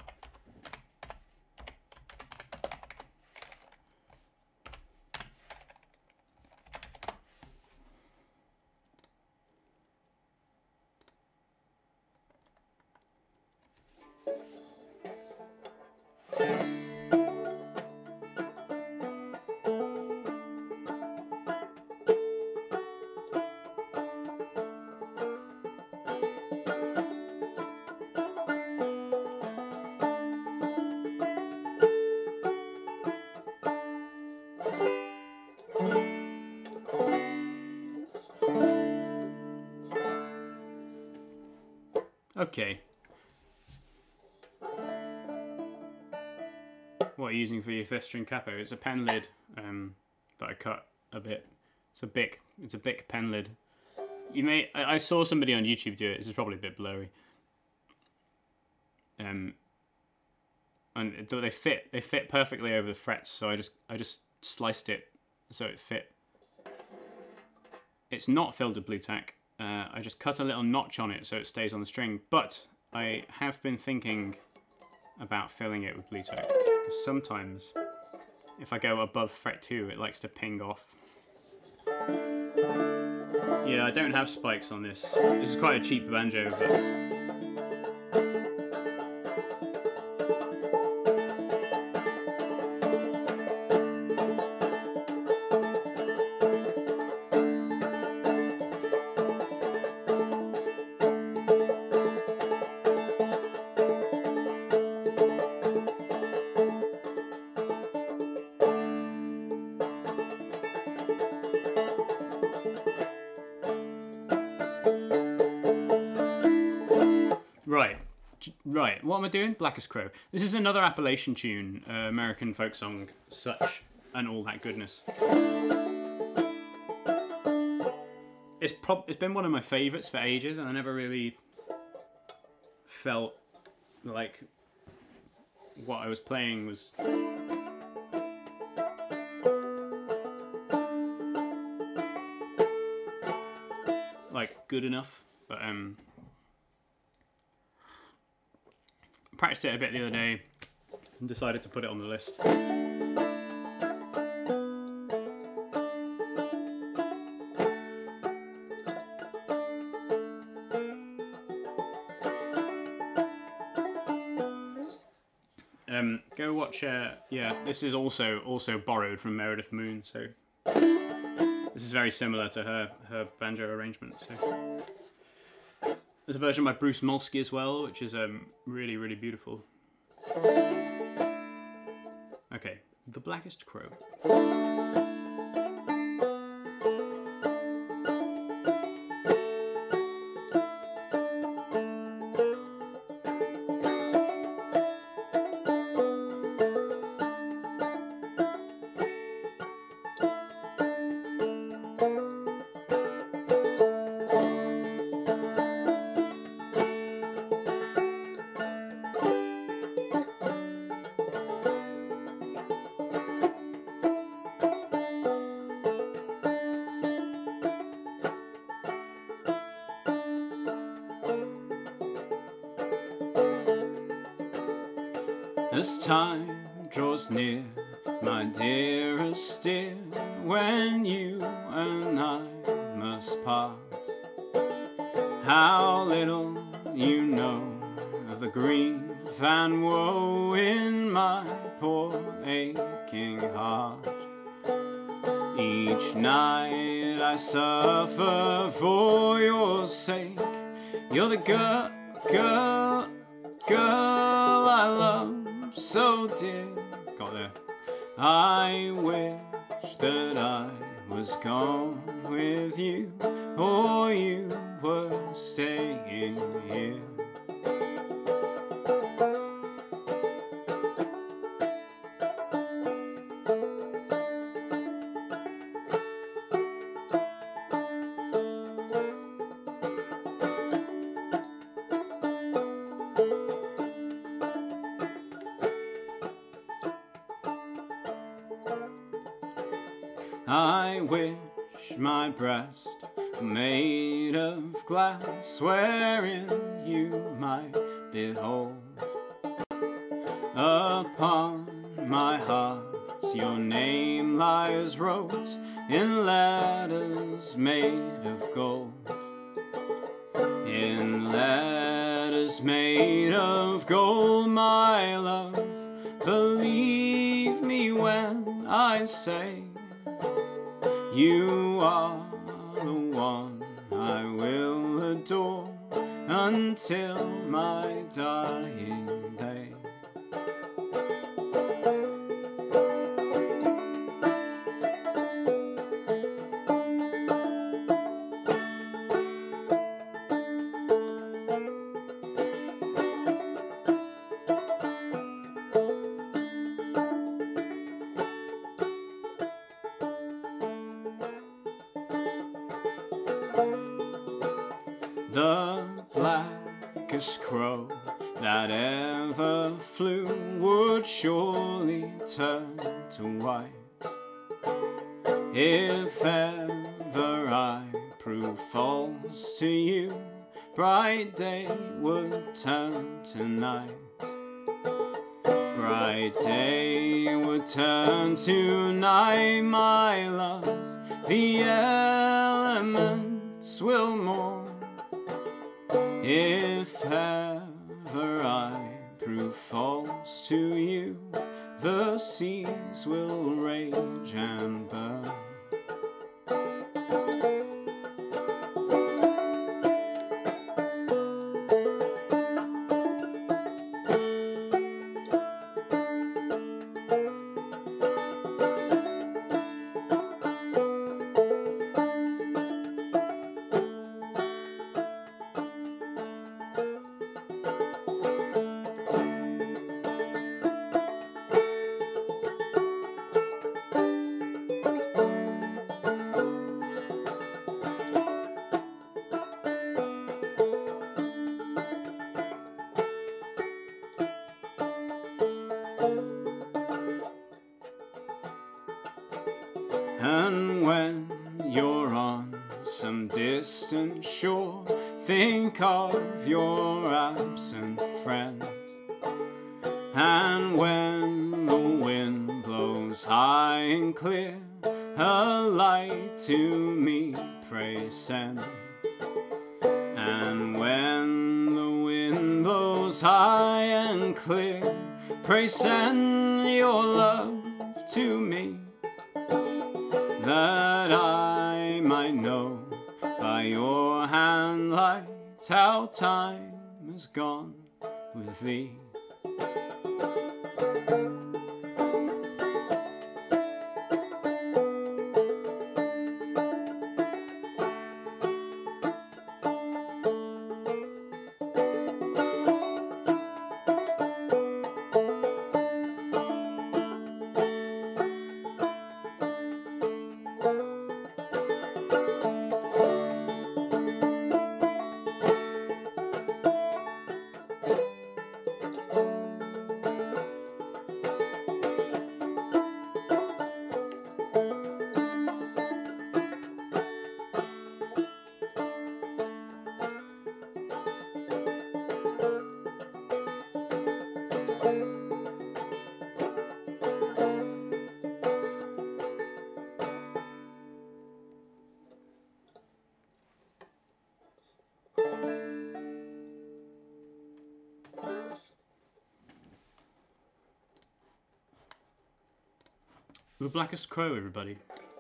Okay. What are you using for your fifth string capo? It's a pen lid um, that I cut a bit. It's a Bic. It's a Bic pen lid. You may. I, I saw somebody on YouTube do it. This is probably a bit blurry. Um. And they fit. They fit perfectly over the frets. So I just I just sliced it so it fit. It's not filled with Blu Tack. Uh, I just cut a little notch on it so it stays on the string, but I have been thinking about filling it with Blu Tack, because sometimes if I go above fret two it likes to ping off. Yeah, I don't have spikes on this. This is quite a cheap banjo, but Right, right. What am I doing? Blackest Crow. This is another Appalachian tune, uh, American folk song, such and all that goodness. It's prob it's been one of my favourites for ages, and I never really felt like what I was playing was like good enough, but um. Practiced it a bit the other day and decided to put it on the list. Um, go watch. Uh, yeah, this is also also borrowed from Meredith Moon. So this is very similar to her her banjo arrangement. So there's a version by Bruce Molsky as well, which is um really really beautiful. Okay, The Blackest Crow. As time draws near, my dearest dear, when you and I must part, how little you know of the grief and woe in my poor aching heart. Each night I suffer for your sake. You're the girl, girl, girl I love so dear. Got there. I wish that I was gone with you, or you were staying here. I wish my breast were made of glass, wherein you might behold upon my heart your name lies wrote in letters made of gold, in letters made of gold, my love. Believe me when I say you are the one I will adore until my dying day. The blackest crow that ever flew would surely turn to white if ever I prove false to you. Bright day would turn to night, bright day would turn to night, my love. The elements will mourn if ever I prove false to you. The seas will rage and burn. And when you're on some distant shore, think of your absent friend. And when the wind blows high and clear, a light to me pray send. And when the wind blows high and clear, Pray send your love to me, that I might know by your hand light how time has gone with thee. The Blackest Crow, everybody.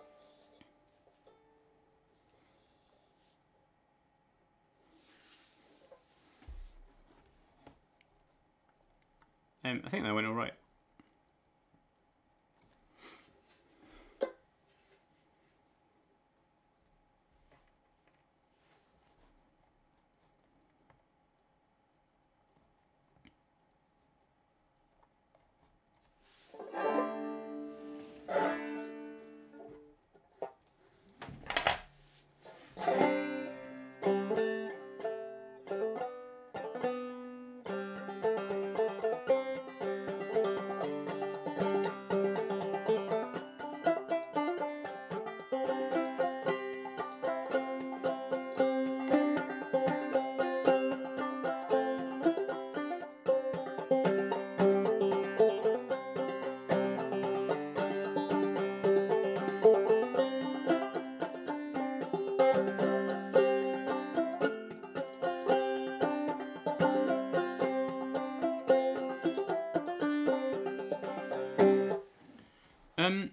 Um, I think that went all right. Um.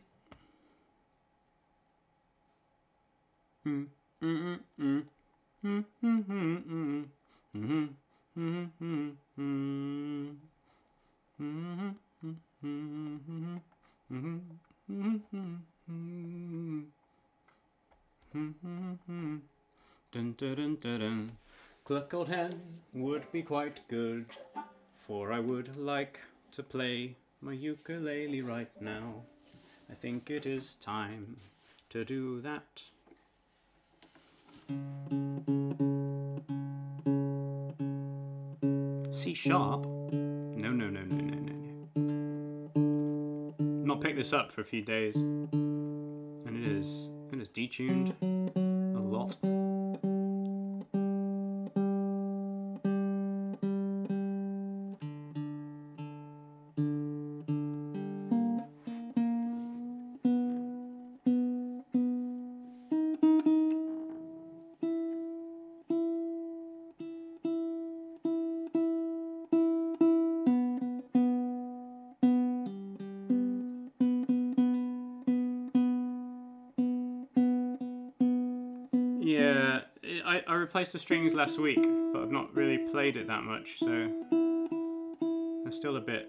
Mm, mm, mm, mm, mm, mm, mm, mm, mm, mm, mm, mm. Dun, dun, dun, dun, dun. Cluck old hen would be quite good, for I would like to play my ukulele right now. I think it is time to do that. C sharp? No, no, no, no, no, no, no. Not picked this up for a few days, and it is it is detuned a lot. Yeah, I, I replaced the strings last week, but I've not really played it that much, so they're still a bit...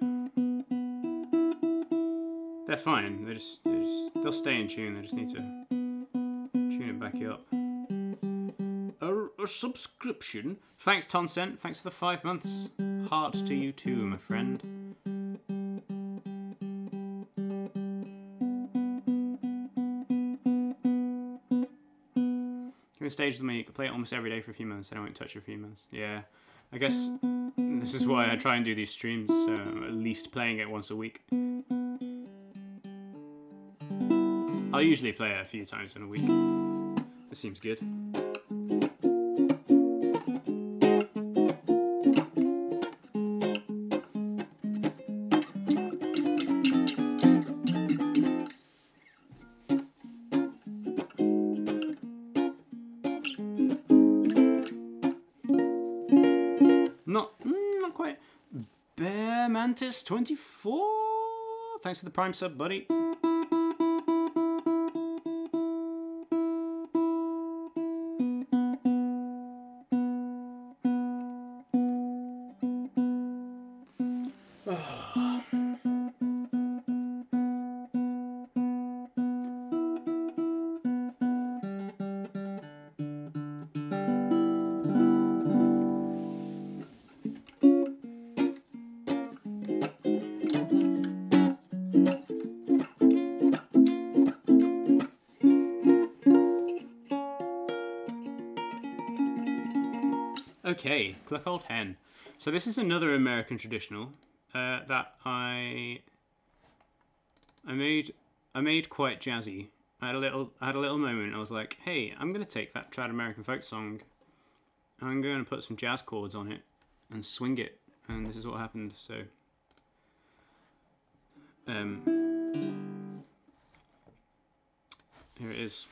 They're fine, they just, they just they'll stay in tune, they just need to tune it back up. A, a subscription? Thanks Toncent, thanks for the five months. Heart to you too, my friend. In stages with me, you can play it almost every day for a few months, then I won't touch it for a few months. Yeah, I guess this is why I try and do these streams, so I'm at least playing it once a week. I'll usually play it a few times in a week. This seems good. Not, mm, not quite Bear Mantis twenty-four. Thanks for the Prime sub, buddy. Okay, Cluck Old Hen. So this is another American traditional uh, that I I made I made quite jazzy. I had a little I had a little moment. I was like, hey, I'm gonna take that trad American folk song and I'm gonna put some jazz chords on it and swing it, and this is what happened. So um, here it is.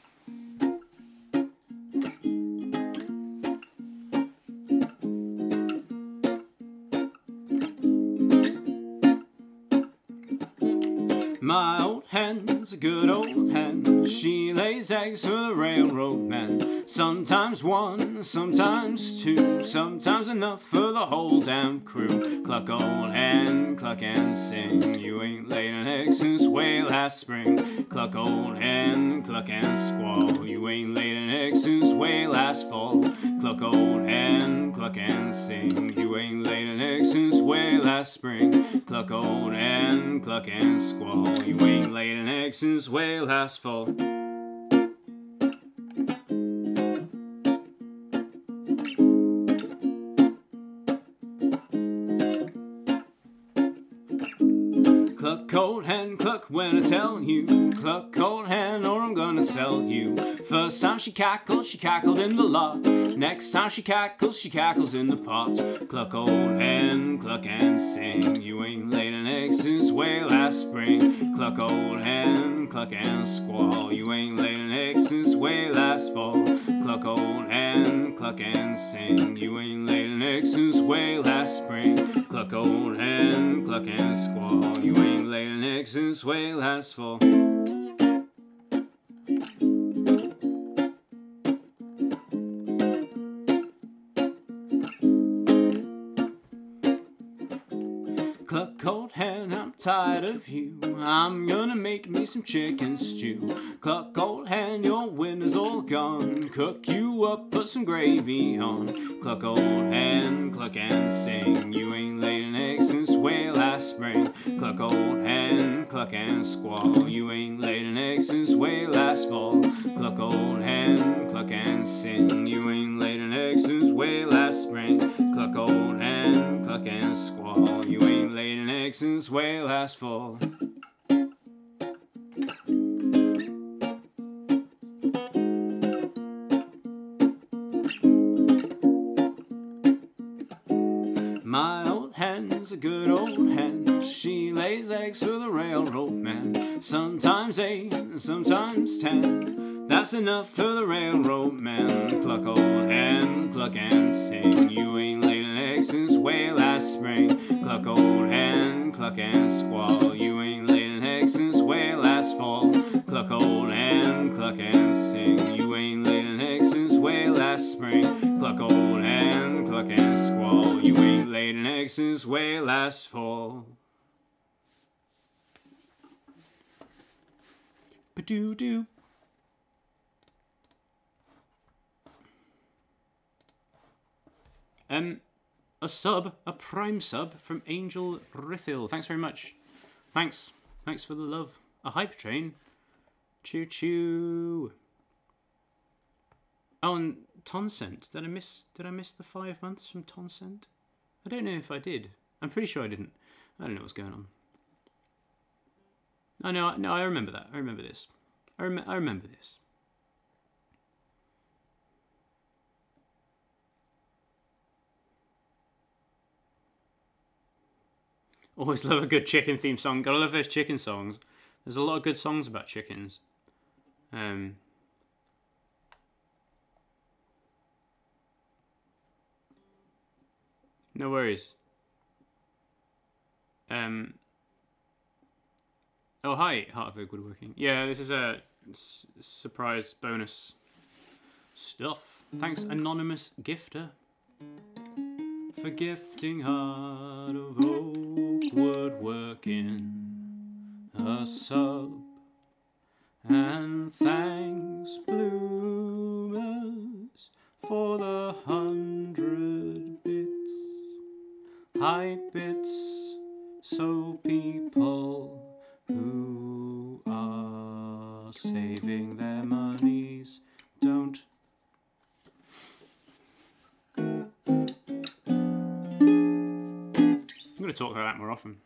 My old hen's a good old hen. She lays eggs for the railroad men. Sometimes one, sometimes two, sometimes enough for the whole damn crew. Cluck old hen, cluck and sing. You ain't laid an egg since way last spring. Cluck old hen, cluck and squall. You ain't laid an egg since way last fall. Cluck old hen, cluck and sing. You ain't laid an egg since way last spring. Cluck old hen, cluck and squall. You ain't laid an egg since way last fall. Cluck old hen, cluck when I tell you. Cluck old hen or I'm gonna sell you. First time she cackled, she cackled in the lot. Next time she cackles, she cackles in the pot. Cluck old hen, cluck and sing. You ain't laid an egg since way last spring. Cluck old hen, cluck and squall. You ain't laid an egg since way last fall. Cluck old hen, cluck and sing. You ain't laid an egg since way last spring. Cluck old hen, cluck and squall. You ain't laid an egg since way last fall. Cluck old hen, I'm tired of you. I'm gonna make me some chicken stew. Cluck old hen, your winter's all gone. Cook you up, put some gravy on. Cluck old hen, cluck and sing. You ain't laid an egg since way last spring. Cluck old hen, cluck and squall. You ain't laid an egg since way last fall. Cluck old hen, cluck and sing. You ain't laid an egg since way last spring. Cluck old hen, cluck and squall. You ain't laid an egg since way last fall. My old hen's a good old hen. She lays eggs for the railroad men. Sometimes eight, sometimes ten. That's enough for the railroad men. Cluck old hen, cluck and sing. You ain't laid an egg since way last spring. Cluck old hen, cluck and squall. You ain't laid an egg since way last fall. Cluck old hen, cluck and sing. You ain't laid an egg since way last spring. Cluck old hen, cluck and squall. You ain't laid an egg since way last fall. Ba-doo-doo. Um, a sub, a prime sub from Angel Rithil. Thanks very much. Thanks. Thanks for the love. A hype train. Choo choo. Oh, and Tonsent. Did I miss? Did I miss the five months from Tonsent? I don't know if I did. I'm pretty sure I didn't. I don't know what's going on. Oh no, no, I remember that. I remember this. I rem I remember this. Always love a good chicken theme song. Gotta love those chicken songs. There's a lot of good songs about chickens. Um, no worries. Um. Oh, hi, Heart of Oak Woodworking. Yeah, this is a s surprise bonus stuff. Thanks, anonymous gifter, for gifting Heart of Oak Woodworking a sub. And thanks, Bloomers, for the hundred bits, hype bits, so people who are saving their monies don't. I'm going to talk about that more often.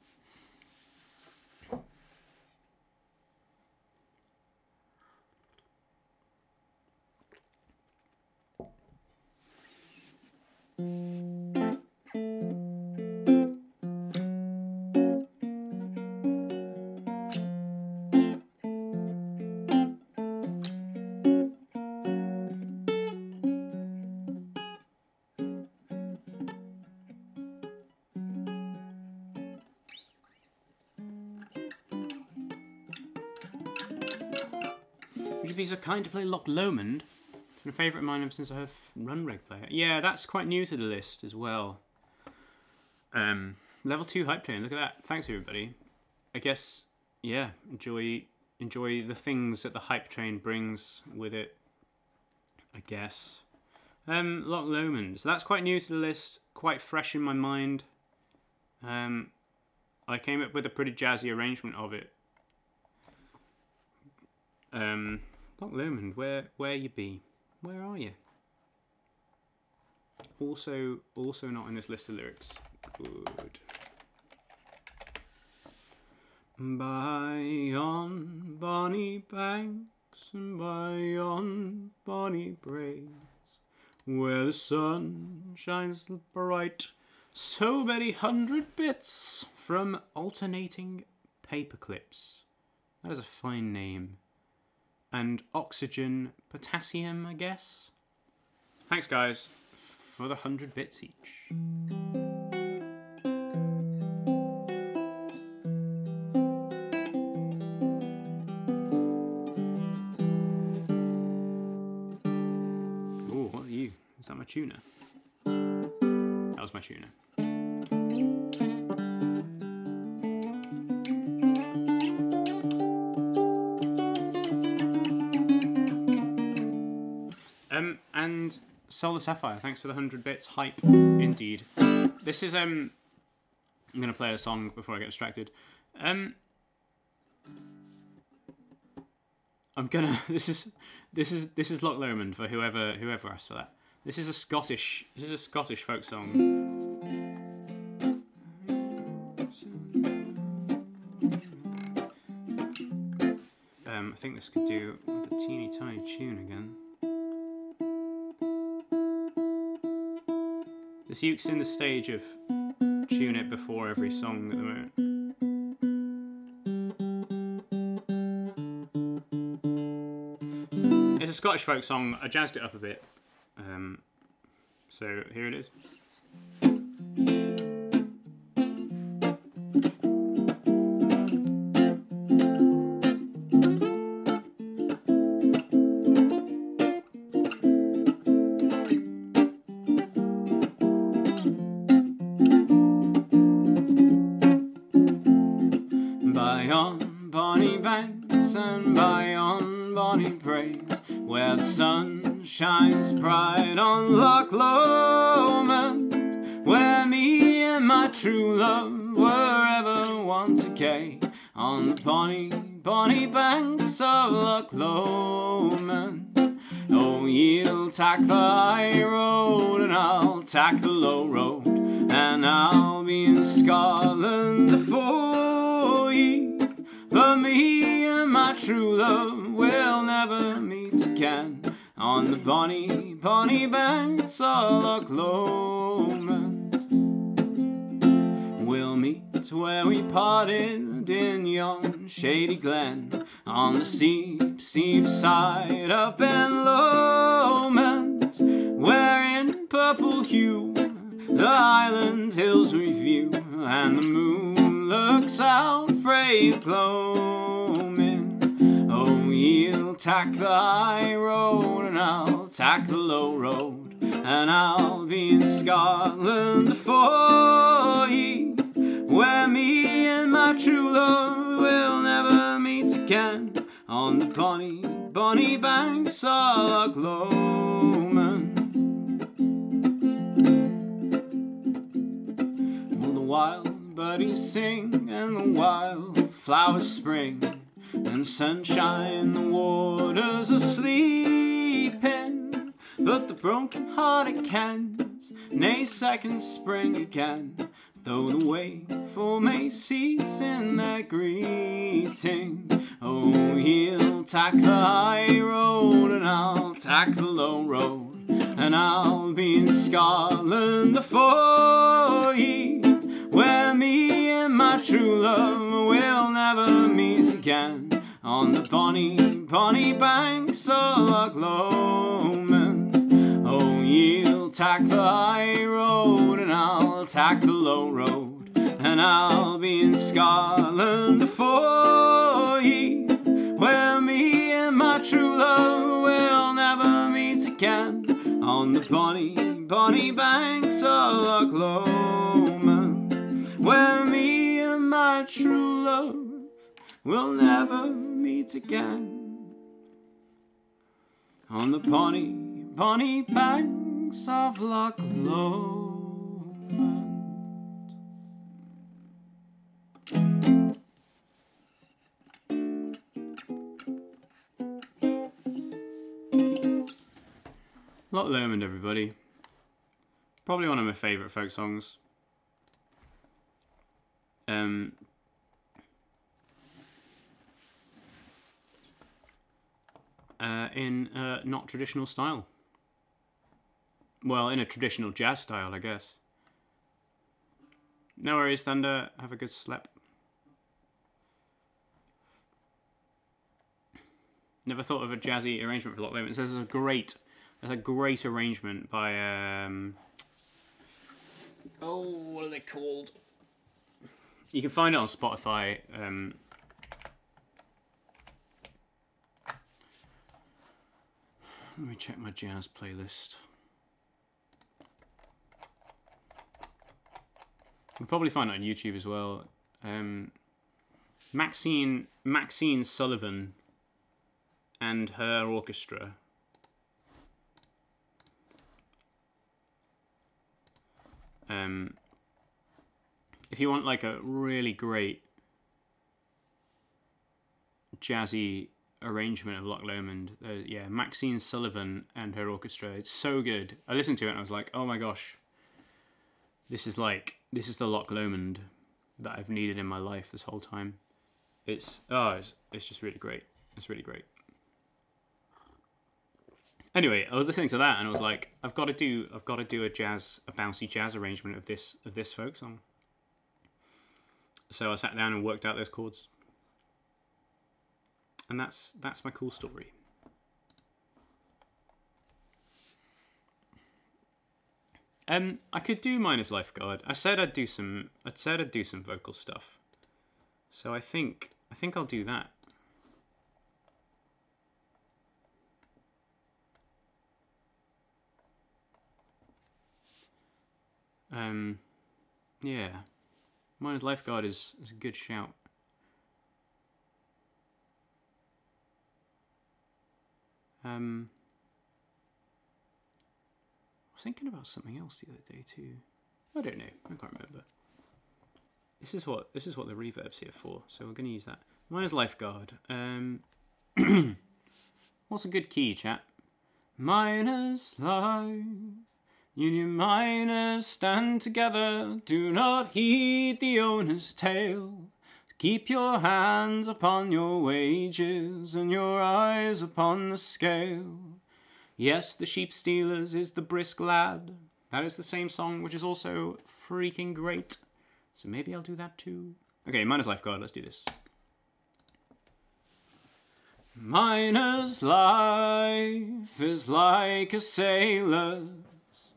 Would you be so kind to play Loch Lomond? It's been a favourite of mine ever since I have run reg player. Yeah, that's quite new to the list as well. Um, level two hype train. Look at that. Thanks everybody. I guess yeah. Enjoy enjoy the things that the hype train brings with it. I guess. Um, Loch Lomond. So that's quite new to the list. Quite fresh in my mind. Um, I came up with a pretty jazzy arrangement of it. Um. Loch Lomond, where where you be? Where are you? Also, also not in this list of lyrics. Good. By on bonny banks and by on bonny braes, where the sun shines bright, so many hundred bits from alternating paper clips. That is a fine name. And oxygen, potassium, I guess. Thanks, guys, for the hundred bits each. Oh, what are you? Is that my tuner? That was my tuner. Um, and Solar Sapphire, thanks for the hundred bits. Hype, indeed. This is, um, I'm going to play a song before I get distracted. Um, I'm gonna, this is, this is, this is Loch Lomond for whoever, whoever asked for that. This is a Scottish, this is a Scottish folk song. Um, I think this could do with a teeny tiny tune again. This uke's in the stage of tune it before every song at the moment. It's a Scottish folk song. I jazzed it up a bit. Um, so here it is. By on bonny banks and by on bonny braes, where the sun shines bright on Loch Lomond, where me and my true love were ever once a gay, on the bonny, bonny banks of Loch Lomond. Oh, ye'll tack the high road and I'll tack the low road, and I'll be in Scotland afore ye. But me and my true love will never meet again, on the bonny, bonny banks of Loch Lomond. We'll meet where we parted in yon shady glen, on the steep, steep side up in Lomond, where in purple hue the Highland hills we view, and the moon banks out freight gloaming. Oh, you'll tack the high road and I'll tack the low road, and I'll be in Scotland before ye, where me and my true love will never meet again, on the bonny, bonny banks of Loch Lomond. Will the wild birdies sing and the wild flowers spring, and sunshine the waters are sleeping, but the broken hearted cans nay second spring again, though the wakeful may cease in their greeting. Oh, he'll tack the high road and I'll tack the low road, and I'll be in Scotland before ye, where me and my true love will never meet again, on the bonny, bonny banks of Loch Lomond. Oh, you'll tack the high road and I'll tack the low road, and I'll be in Scotland before ye, where me and my true love will never meet again, on the bonny, bonny banks of Loch Lomond, where me and my true love will never meet again, on the bonny, bonny banks of Loch Lomond. Loch Lomond, everybody. Probably one of my favourite folk songs. Um, uh, in uh, not traditional style. Well, in a traditional jazz style, I guess. No worries, Thunder. Have a good sleep. Never thought of a jazzy arrangement for Loch Lomond. So this is a great, there's a great arrangement by um. Oh, what are they called? You can find it on Spotify. Um, let me check my jazz playlist. You'll probably find it on YouTube as well. Um, Maxine Maxine Sullivan and her orchestra. Um, if you want like a really great jazzy arrangement of Loch Lomond, uh, yeah, Maxine Sullivan and her orchestra. It's so good. I listened to it and I was like, oh my gosh, this is like this is the Loch Lomond that I've needed in my life this whole time. It's oh, it's, it's just really great. It's really great. Anyway, I was listening to that and I was like, I've got to do, I've got to do a jazz, a bouncy jazz arrangement of this, of this folk song. So I sat down and worked out those chords, and that's that's my cool story. Um, I could do Miners Lifeguard. I said I'd do some. I said I'd do some vocal stuff. So I think I think I'll do that. Um, yeah, Miners Lifeguard is, is a good shout. Um, I was thinking about something else the other day too. I don't know. I can't remember. This is what this is what the reverb's here for. So we're going to use that. Miners Lifeguard. Um, what's a good key, chat? Miners Life. Union miners stand together, do not heed the owner's tale. Keep your hands upon your wages and your eyes upon the scale. Yes, the sheep stealers is the brisk lad. That is the same song, which is also freaking great. So maybe I'll do that too. Okay, Miners Lifeguard, let's do this. Miner's life is like a sailor's.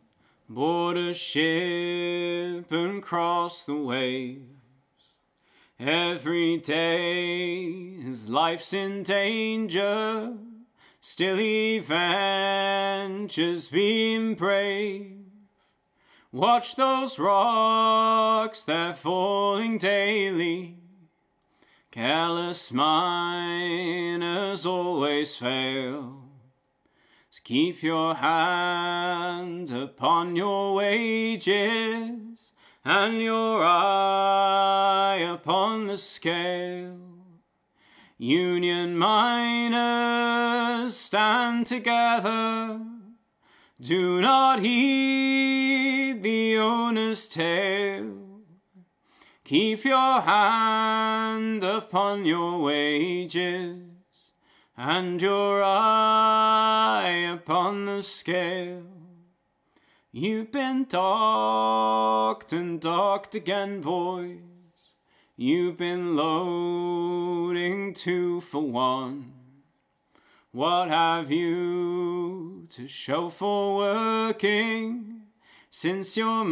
Board a ship and cross the waves. Every day his life's in danger, still he ventures being brave. Watch those rocks, they're falling daily. Careless miners always fail. So keep your hand upon your wages and your eye upon the scale. Union miners, stand together. Do not heed the owner's tale. Keep your hand upon your wages and your eye upon the scale. You've been docked and docked again, boys. You've been loading two for one. What have you to show for working since your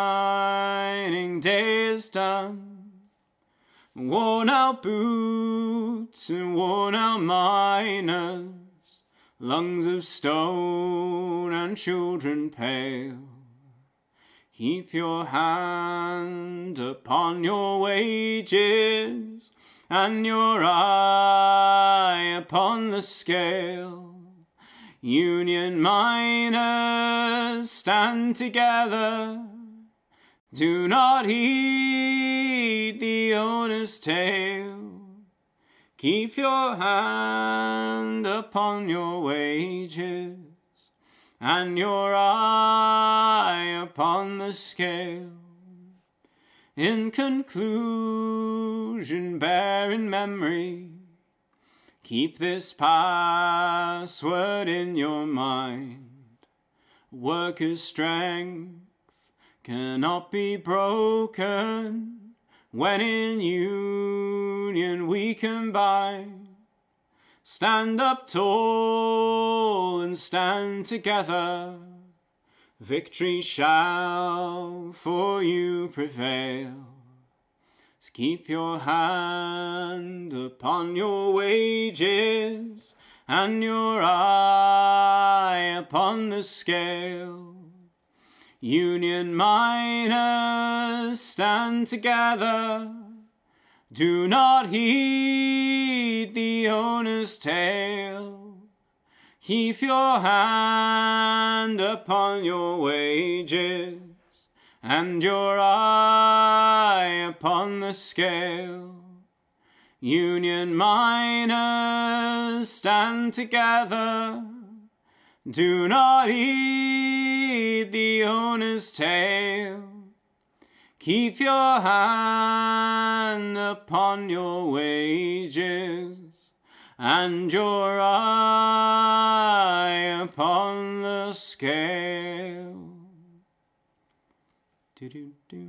mining day is done? Worn out boots and worn out miners, lungs of stone and children pale. Keep your hand upon your wages and your eye upon the scale. Union miners, stand together. Do not heed the owner's tale. Keep your hand upon your wages and your eye upon the scale. In conclusion, bear in memory, keep this password in your mind. Workers' strength cannot be broken when in union we combine. Stand up tall and stand together. Victory shall for you prevail. So keep your hand upon your wages and your eye upon the scale. Union miners, stand together. Do not heed the owner's tale. Keep your hand upon your wages and your eye upon the scale. Union miners, stand together. Do not heed the owner's tale. Keep your hand upon your wages and your eye upon the scale. Do-do-do.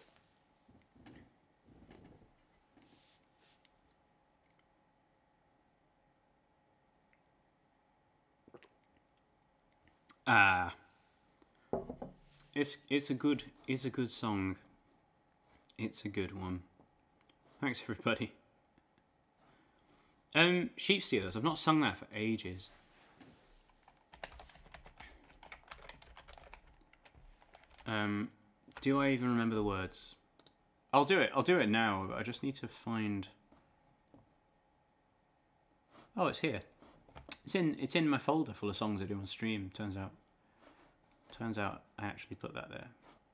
Ah, it's it's a good it's a good song. It's a good one. Thanks everybody. Um, Sheep Stealers. I've not sung that for ages. Um, do I even remember the words? I'll do it. I'll do it now. But I just need to find. Oh, it's here. It's in. It's in my folder full of songs I do on stream. Turns out. Turns out I actually put that there.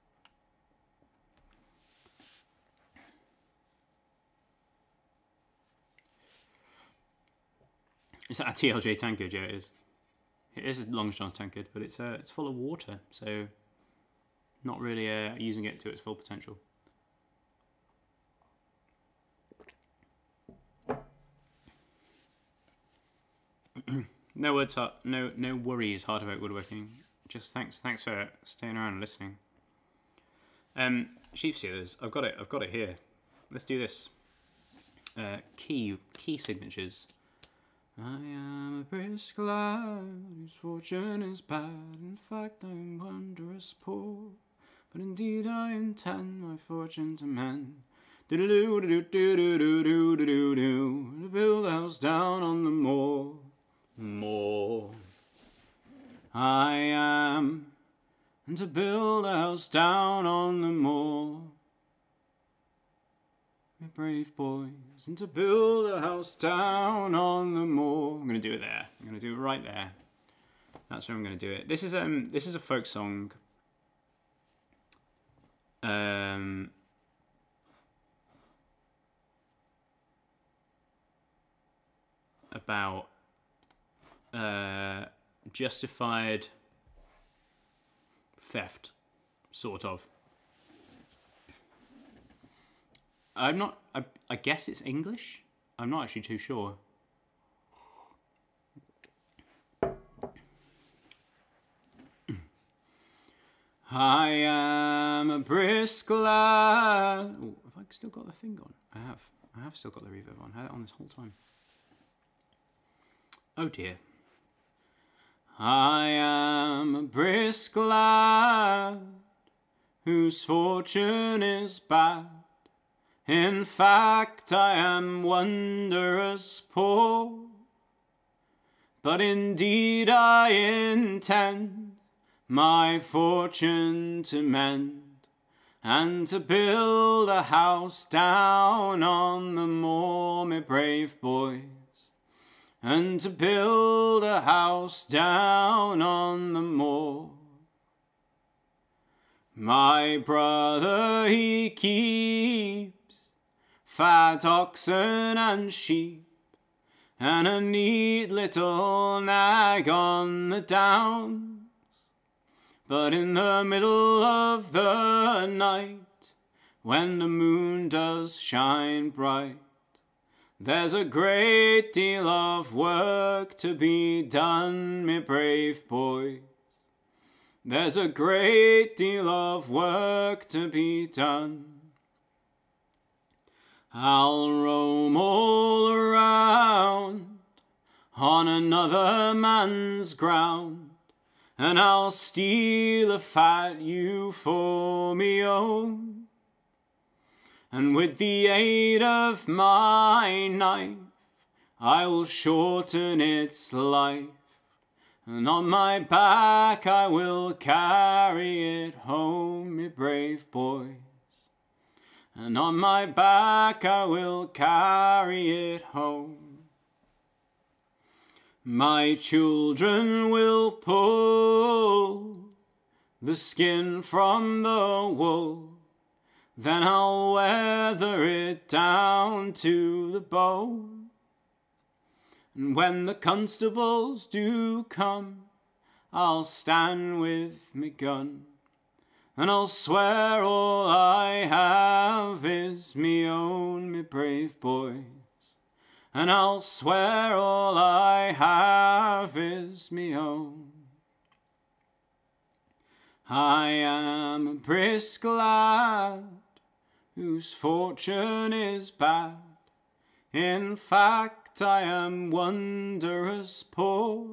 Is that a T L J tankard? Yeah, it is. It is a Long John's tankard, but it's uh, it's full of water, so not really uh, using it to its full potential. No words, hard, no no worries, hard about woodworking. Just thanks, thanks for staying around and listening. Um, Sheep Stealers. I've got it. I've got it here. Let's do this. Uh, key key signatures. I am a brisk lad whose fortune is bad. In fact, I am wondrous poor. But indeed I intend my fortune to mend. Do do do do do do do do do do do. To build a house down on the moor, moor. I am, and to build a house down on the moor. We're brave boys, and to build a house down on the moor. I'm gonna do it there. I'm gonna do it right there. That's where I'm gonna do it. This is um this is a folk song. Um. About uh, justified theft, sort of. I'm not, I, I guess it's English? I'm not actually too sure. I am a brisk lad. Oh, have I still got the thing on? I have. I have still got the reverb on. I had it on this whole time. Oh dear. I am a brisk lad whose fortune is bad. In fact, I am wondrous poor. But indeed I intend my fortune to mend, and to build a house down on the moor, me brave boys. And to build a house down on the moor. My brother, he keeps fat oxen and sheep, and a neat little nag on the downs. But in the middle of the night, when the moon does shine bright, there's a great deal of work to be done, me brave boys. There's a great deal of work to be done. I'll roam all around on another man's ground, and I'll steal a fat ewe for me own. And with the aid of my knife, I will shorten its life, and on my back I will carry it home, me brave boys. And on my back I will carry it home. My children will pull the skin from the wool, then I'll weather it down to the bone. And when the constables do come, I'll stand with me gun, and I'll swear all I have is me own, me brave boys. And I'll swear all I have is me own. I am a brisk lad whose fortune is bad. In fact, I am wondrous poor.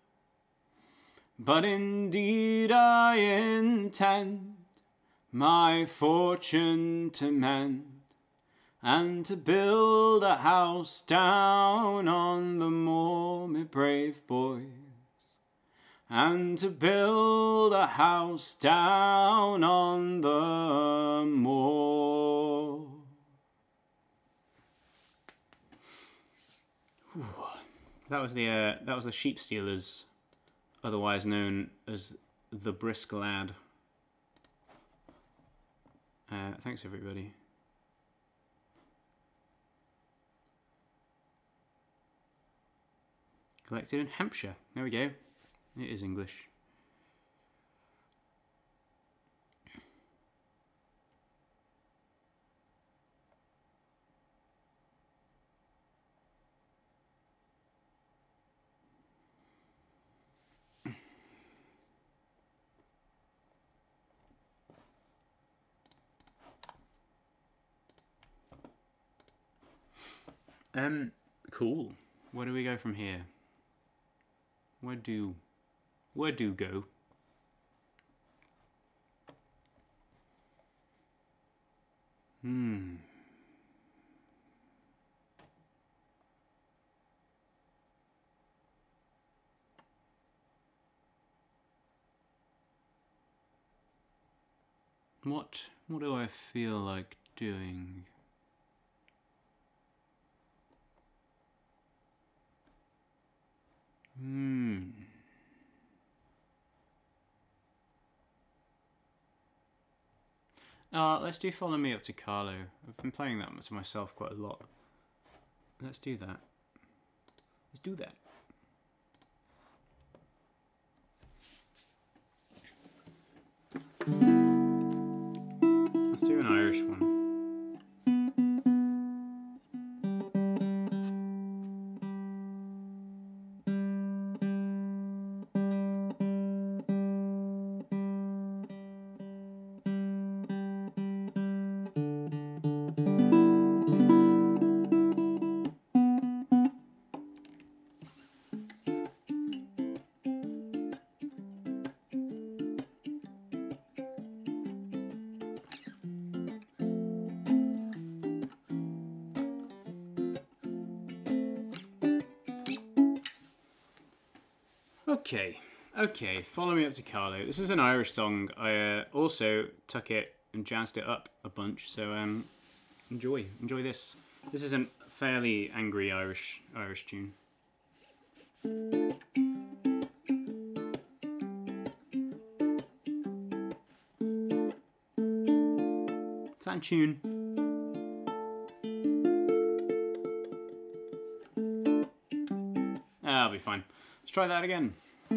But indeed I intend my fortune to mend, and to build a house down on the moor, me brave boys. And to build a house down on the moor. Whew. That was the uh, that was the Sheep Stealers, otherwise known as the Brisk Lad. Uh, thanks everybody. Collected in Hampshire. There we go. It is English. Um, cool. Where do we go from here? Where do... Where do go? Hmm. What, what do I feel like doing? Hmm. Uh, let's do Follow Me Up to Carlo. I've been playing that to myself quite a lot. Let's do that. Let's do that. Let's do an Irish one. Okay, okay, Follow Me Up to Carlo. This is an Irish song. I uh, also took it and jazzed it up a bunch, so um, enjoy, enjoy this. This is a fairly angry Irish Irish tune. It's that tune. Ah, I'll be fine. Let's try that again.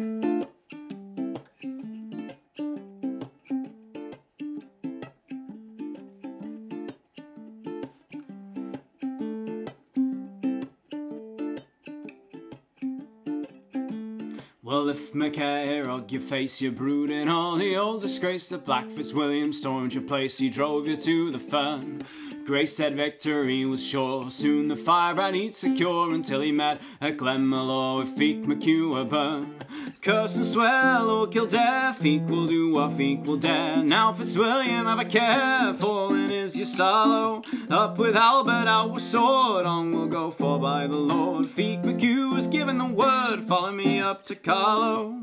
Well, if Mackay rug your face, you're brooding all the old disgrace that Black Fitzwilliam stormed your place, he drove you to the fern. Grace said victory was sure, soon the firebrand he'd secure, until he met at Glenmalure with Feek McHugh burn. Curse and swear, Lord Kildare, Feek will do what Feek will dare. Now Fitzwilliam, have a care, falling is your Starlow. Up with Albert, out with sword, on we'll go for by the Lord. Feek McHugh has given the word, follow me up to Carlo.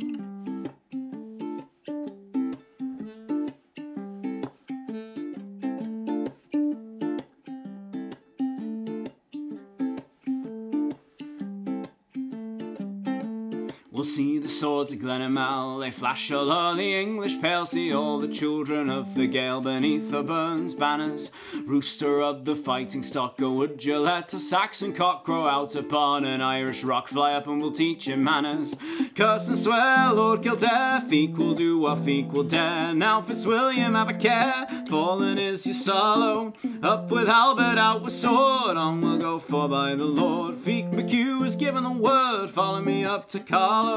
We'll see the swords of Glenamal, they flash all o'er the English pale, see all the children of the Gael beneath the Burns banners. Rooster of the fighting stock, or would you let a Saxon cock crow out upon an Irish rock? Fly up and we'll teach him manners. Curse and swear, Lord Kildare, Feek will do what Feek will dare. Now Fitzwilliam, have a care, fallen is your Starlow. Up with Albert, out with sword, on we'll go for by the Lord. Feek McHugh has given the word, follow me up to Carlo.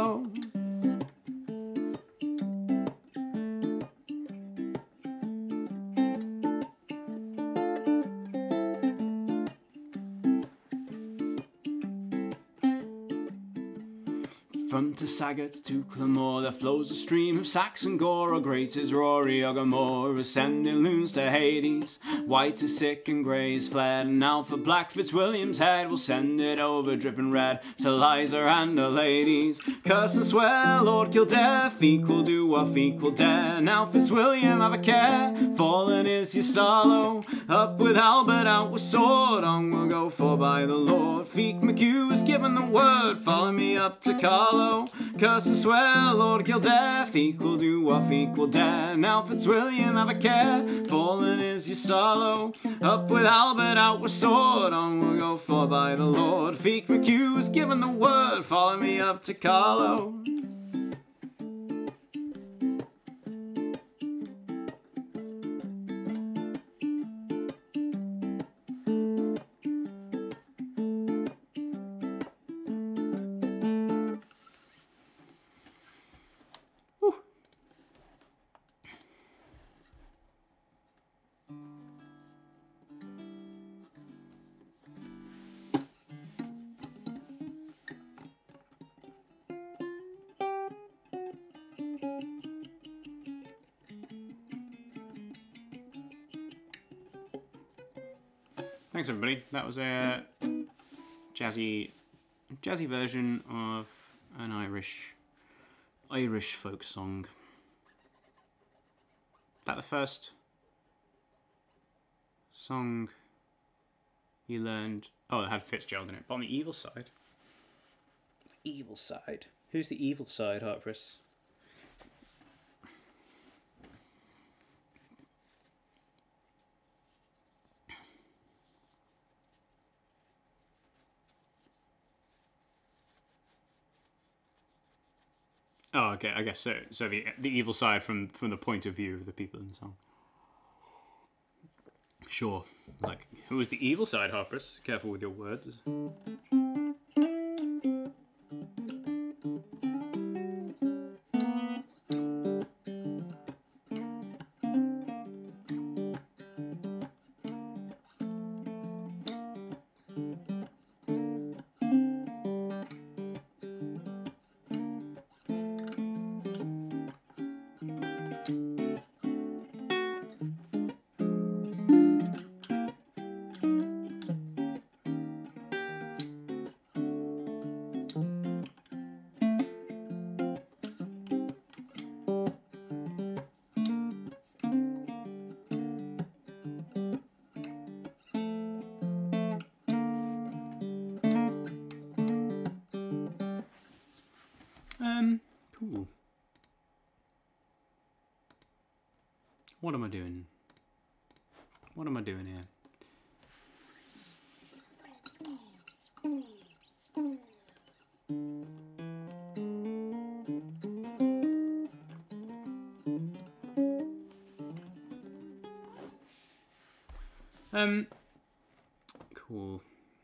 From Tissagat to Clamore there flows a stream of Saxon gore, or great as Rory Oggamore, ascending loons to Hades. White is sick and grey is fled, and now for Black Fitzwilliam's head we'll send it over dripping red to Liza and the ladies. Curse and swear, Lord Kildare, Feek will do what Feek will dare. Now Fitzwilliam, have a care, fallen is your Starlow. Up with Albert, out with sword, on we'll go for by the Lord. Feek McHugh has given the word, follow me up to Carlo. Curse and swear, Lord Kildare, Feek will do what Feek will dare. Now Fitzwilliam, have a care, fallen is your Starlow. Up with Albert, out with sword, on we'll go for by the Lord. Feek McHugh has given the word, follow me up to Carlo. Thanks everybody. That was a jazzy, jazzy version of an Irish, Irish folk song. Is that the first Song you learned. Oh, it had Fitzgerald in it. But on the evil side. Evil side. Who's the evil side, Harpris? Oh, okay. I guess so. So the the evil side from from the point of view of the people in the song. Sure. Like, who is the evil side, Harpris? Careful with your words. Um, cool. What am I doing? What am I doing here? Um, cool.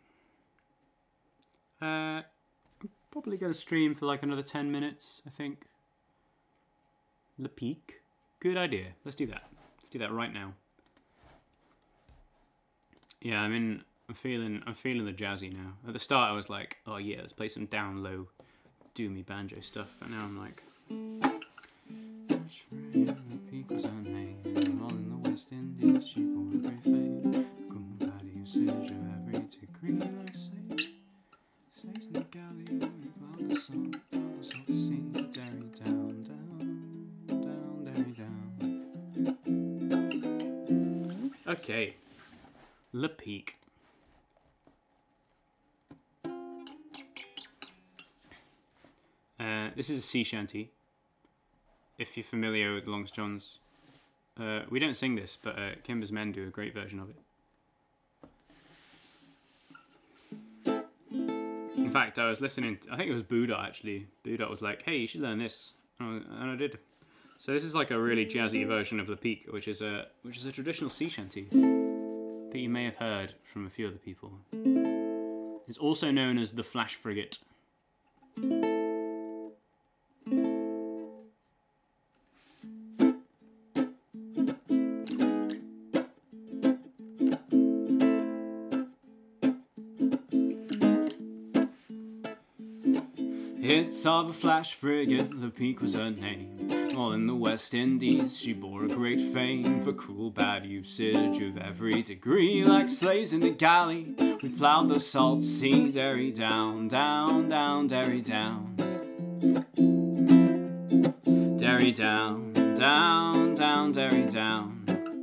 Uh, I'm probably going to stream for like another ten minutes, I think. Le Peak. Good idea. Let's do that. Let's do that right now. Yeah, I'm in, I'm feeling, I'm feeling the jazzy now. At the start I was like, oh yeah, let's play some down low, doomy banjo stuff, but now I'm like, the peak was her name, all in the West Indies, she bore a great fame, couldn't bad usage of every degree, like say, says in the galley, about the salt, about the salt sea, derry down, down, down, derry down. Okay. Le Peak. Uh, this is a sea shanty. If you're familiar with Long Johns, uh, we don't sing this, but uh, Kimber's Men do a great version of it. In fact, I was listening. To, I think it was Buddha actually. Buddha was like, "Hey, you should learn this," and I, and I did. So this is like a really jazzy version of Le Peak, which is a which is a traditional sea shanty that you may have heard from a few other people. It's also known as the Flash Frigate. It's of a flash frigate, Le Peak was her name. All in the West Indies, she bore a great fame for cruel bad usage of every degree. Like slaves in the galley, we ploughed the salt sea, derry down, down, down, derry down. Derry down, down, down, derry down.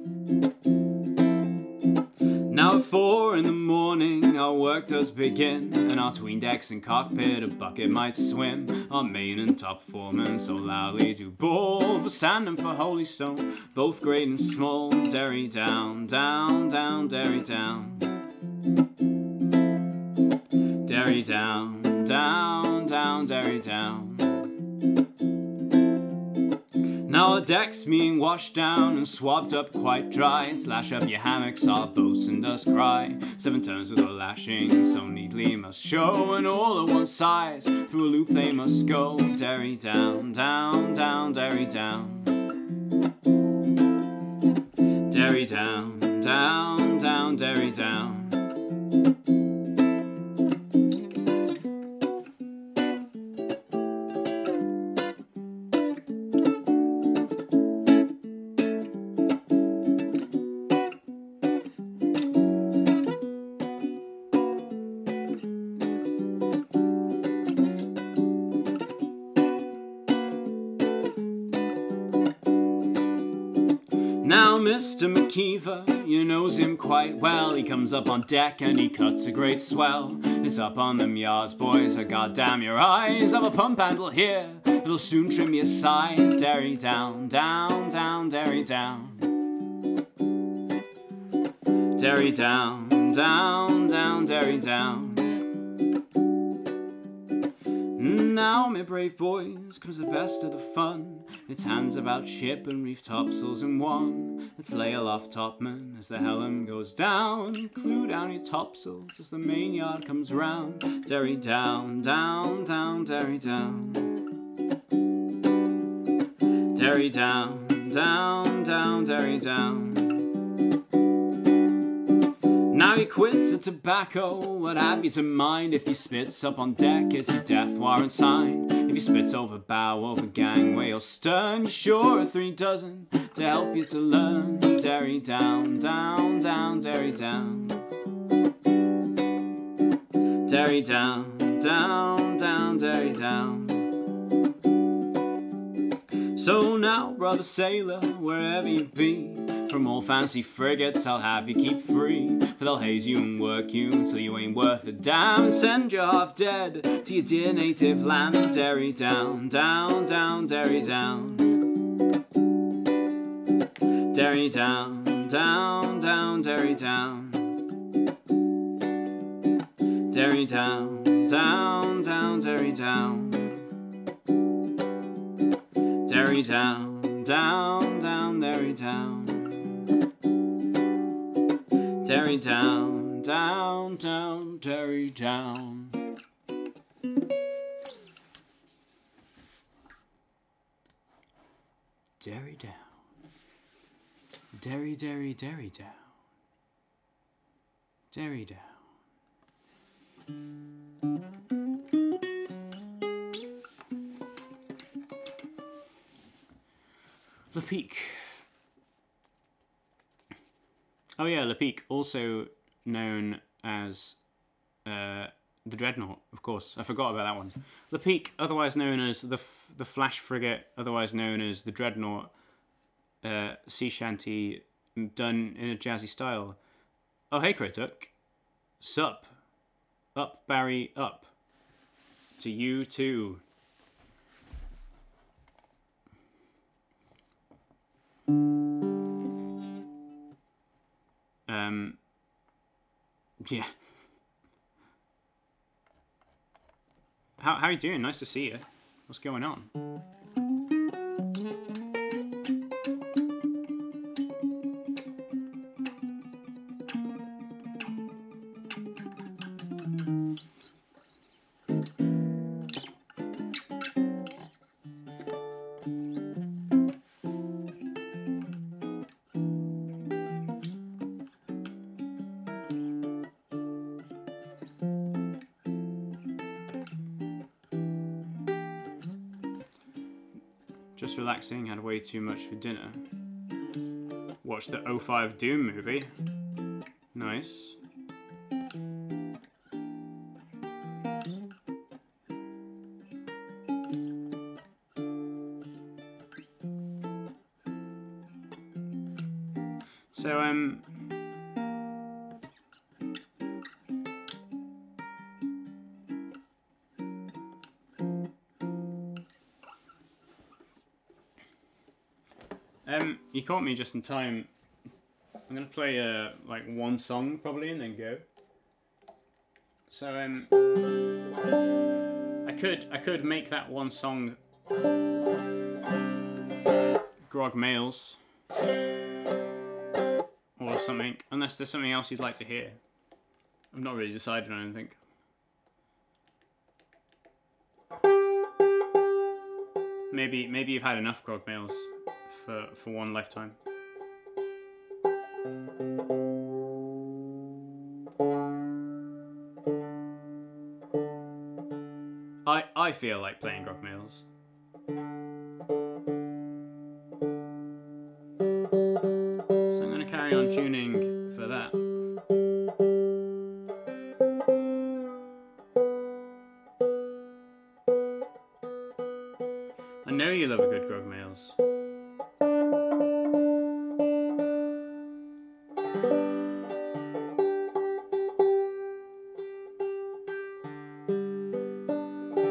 Now at four in the morning our work does begin, and our tween decks and cockpit a bucket might swim. Our main and top foremen so loudly do bawl for sand and for holystone, both great and small. Derry down, down, down, derry down. Derry down, down, down, derry down. Now our decks being washed down and swabbed up quite dry. Slash up your hammocks, our boatswain does cry. Seven turns with a lashing so neatly must show, and all at one size through a loop they must go. Derry down, down, down, derry down. Derry down, down, down, derry down. Now Mister McKeever, you knows him quite well. He comes up on deck and he cuts a great swell. It's up on them yards, boys, so goddamn your eyes. I've a pump handle here, it'll soon trim your sides. Derry down, down, down, derry down. Derry down, down, down, derry down. Now, me brave boys, comes the best of the fun. It's hands about ship and reef topsails in one. Let's lay aloft topman as the helm goes down. Clew down your topsails as the main yard comes round. Derry down, down, down, derry down. Derry down, down, down, derry down. Now he quits the tobacco, what have you to mind? If he spits up on deck, it's your death warrant signed. If he spits over bow, over gangway or stern, you're sure of three dozen to help you to learn. Derry down, down, down, derry down. Derry down, down, down, derry down. So now, brother sailor, wherever you be, from all fancy frigates I'll have you keep free. For they'll haze you and work you till you ain't worth a damn, and send you half dead to your dear native land. Derry down, down, down, derry down. Derry down, down, down, derry down. Derry down, down, down, derry down. Derry down, down, down, derry down. Derry down, down, down, derry down. Derry down. Derry, derry, derry down. Derry down. Le Pic. Oh yeah, Le Pic, also known as uh, the Dreadnought, of course. I forgot about that one. Le Pic, otherwise known as the F the Flash Frigate, otherwise known as the Dreadnought, uh, sea shanty done in a jazzy style. Oh hey Krituk, sup, up Barry, up, to you too. Um, yeah. How, how are you doing? Nice to see you. What's going on? Just relaxing, had way too much for dinner. Watched the oh five Doom movie. Nice. So, um... Um, you caught me just in time. I'm gonna play uh, like one song probably and then go. So um, I could I could make that one song Grog Males or something, unless there's something else you'd like to hear. I've not really decided on anything. Maybe maybe you've had enough Grog Males for for one lifetime. I I feel like playing Grog Males. So I'm gonna carry on tuning for that. I know you love a good Grog Males.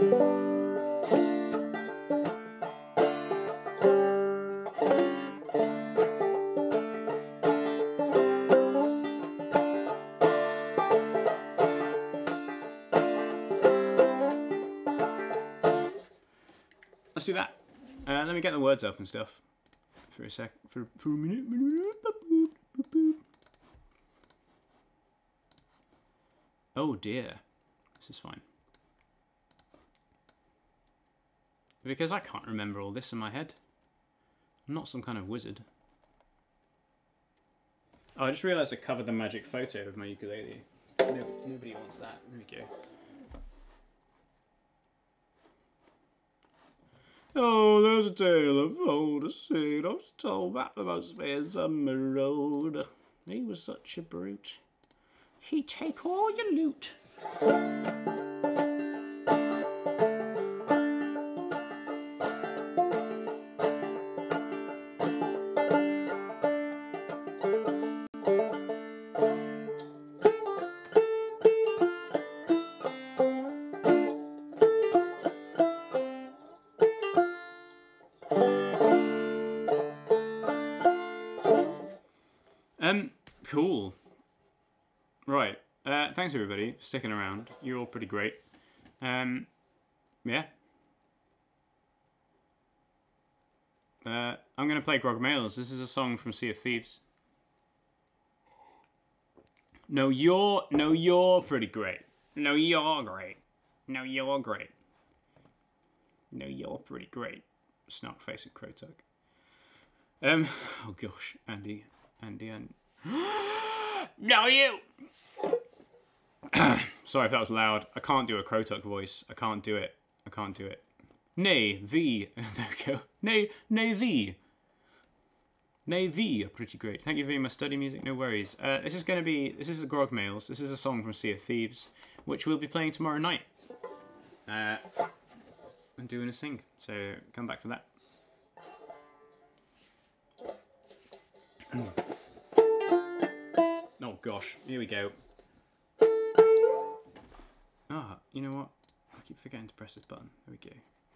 Let's do that. Uh, let me get the words up and stuff for a sec. For, for a minute. Oh dear. This is fine. Because I can't remember all this in my head. I'm not some kind of wizard. Oh, I just realised I covered the magic photo of my ukulele. No, nobody wants that. There we go. Oh, there's a tale of old St. I was told about the most fair summer road. He was such a brute. He'd take all your loot. Um, cool. Right. Uh, thanks everybody for sticking around. You're all pretty great. Um, yeah. Uh, I'm going to play Grog Males. This is a song from Sea of Thieves. No, you're, no, you're pretty great. No, you're great. No, you're great. No, you're pretty great. Snark face at Krotug. Um, oh gosh, Andy, Andy, and no, you. Sorry if that was loud. I can't do a Krotug voice. I can't do it. I can't do it. Nay, thee. There we go. Nay, nay, thee. Nay, thee are pretty great. Thank you for my study music. No worries. Uh, this is going to be. This is a Grog Males. This is a song from Sea of Thieves, which we'll be playing tomorrow night. Uh, and doing a sing. So come back for that. Oh gosh, here we go. Ah, you know what? I keep forgetting to press this button. There we go.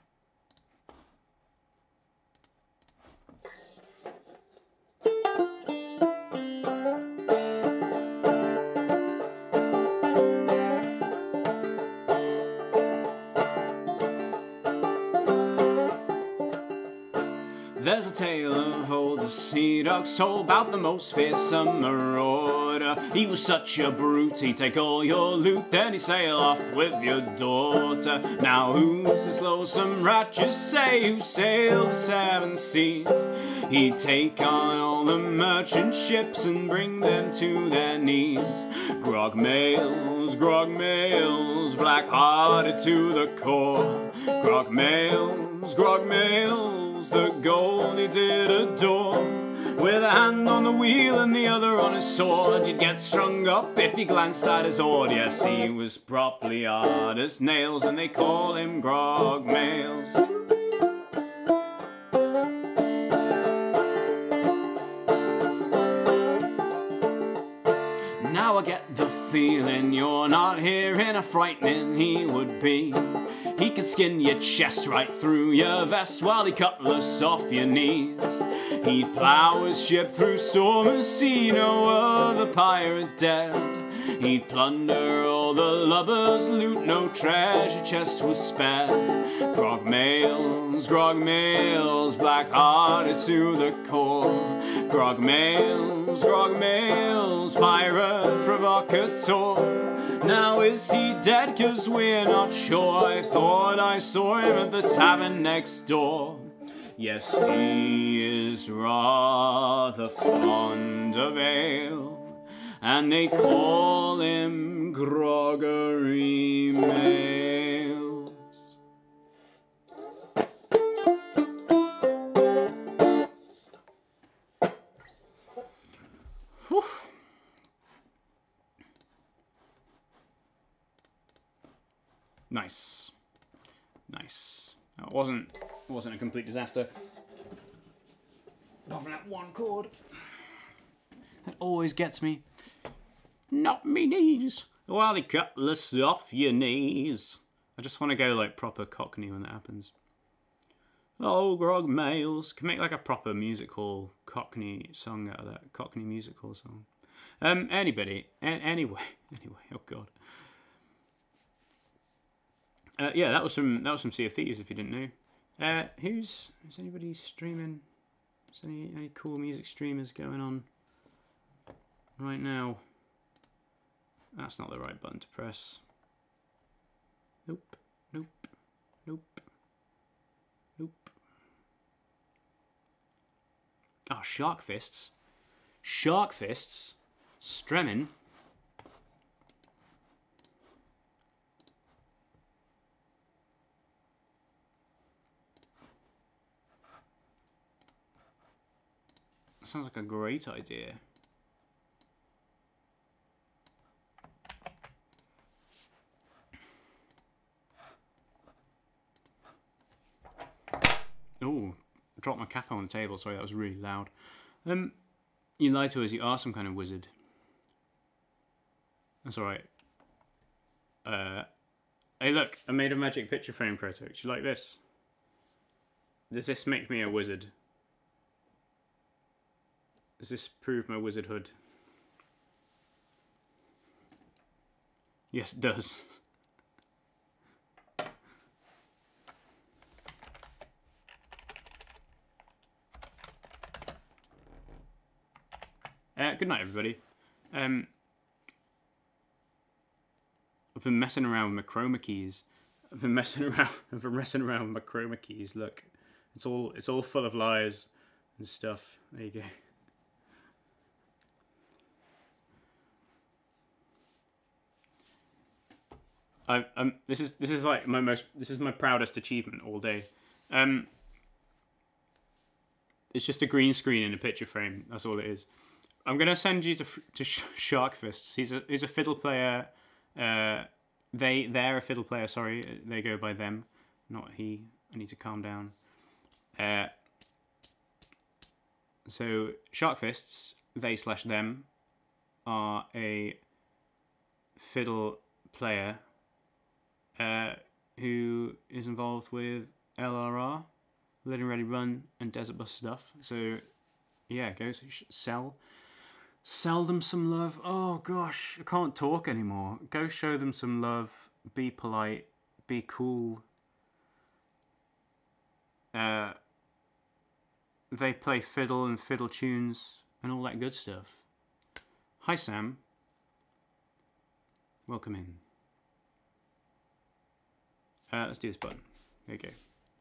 There's a tale of old sea dogs told about the most fearsome marauder. He was such a brute, he'd take all your loot, then he'd sail off with your daughter. Now who's this loathsome rat, just say, who sailed the seven seas? He'd take on all the merchant ships and bring them to their knees. Grog Males, Grog Males, black-hearted to the core. Grog Males, Grog Males, the gold he did adore. With a hand on the wheel and the other on his sword, you'd get strung up if you glanced at his hoard. Yes, he was properly hard as nails, and they call him Grog Males. Now I get the feeling you're not hearing how frightening he would be. He could skin your chest right through your vest while he cutlassed off your knees. He'd plough his ship through storm and sea, no other pirate dared. He'd plunder all the lubbers' loot, no treasure chest was spared. Grog Males, Grog Males, black-hearted to the core. Grog Males, Grog Males, pirate provocateur. Now is he dead? 'Cause we're not sure. I thought I saw him at the tavern next door. Yes, he is rather fond of ale, and they call him Groggery Males. Whew. Nice, nice. That wasn't wasn't a complete disaster. Apart from that one chord, that always gets me. Not me knees, while he cutlass off your knees. I I just want to go like proper Cockney when that happens. Oh, grog males. Can make like a proper music hall Cockney song out of that. Cockney music hall song. Um, anybody. A anyway. Anyway, oh god. Uh, yeah, that was some that was some Sea of Thieves if you didn't know. Uh, who's is anybody streaming? Is any any cool music streamers going on right now? That's not the right button to press. Nope. Nope. Nope. Nope. Oh, Shark Fists. Shark Fists. Stremin. Sounds like a great idea. Oh, dropped my cap on the table. Sorry, that was really loud. Um, you lied to us. You are some kind of wizard. That's all right. Uh, hey, look! I made a magic picture frame proto. Do you like this? Does this make me a wizard? Does this prove my wizardhood? Yes, it does. Uh, good night, everybody. Um, I've been messing around with my chroma keys. I've been messing around. I've been messing around with my chroma keys. Look, it's all it's all full of lies and stuff. There you go. I, um, this is this is like my most this is my proudest achievement all day. Um, it's just a green screen in a picture frame. That's all it is. I'm gonna send you to to Shark Fists. He's a he's a fiddle player. Uh, they they're a fiddle player. Sorry, they go by them, not he. I need to calm down. Uh, so Shark Fists, they slash them, are a fiddle player. Uh, who is involved with L R R, Living Ready Run, and Desert Bus stuff. So, yeah, go sell, sell them some love. Oh gosh, I can't talk anymore. Go show them some love. Be polite. Be cool. Uh, they play fiddle and fiddle tunes and all that good stuff. Hi Sam. Welcome in. Uh, let's do this button. There you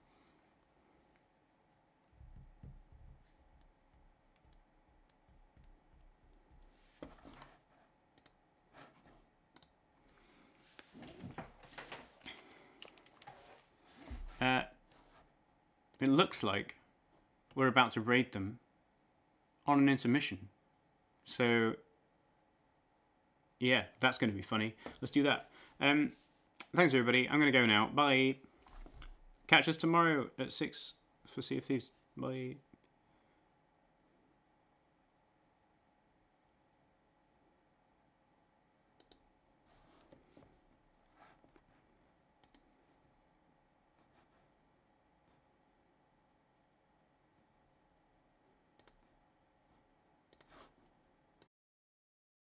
go. Uh, it looks like we're about to raid them on an intermission. So, yeah, that's going to be funny. Let's do that. Um, Thanks, everybody. I'm going to go now. Bye. Catch us tomorrow at six for Sea of Thieves. Bye.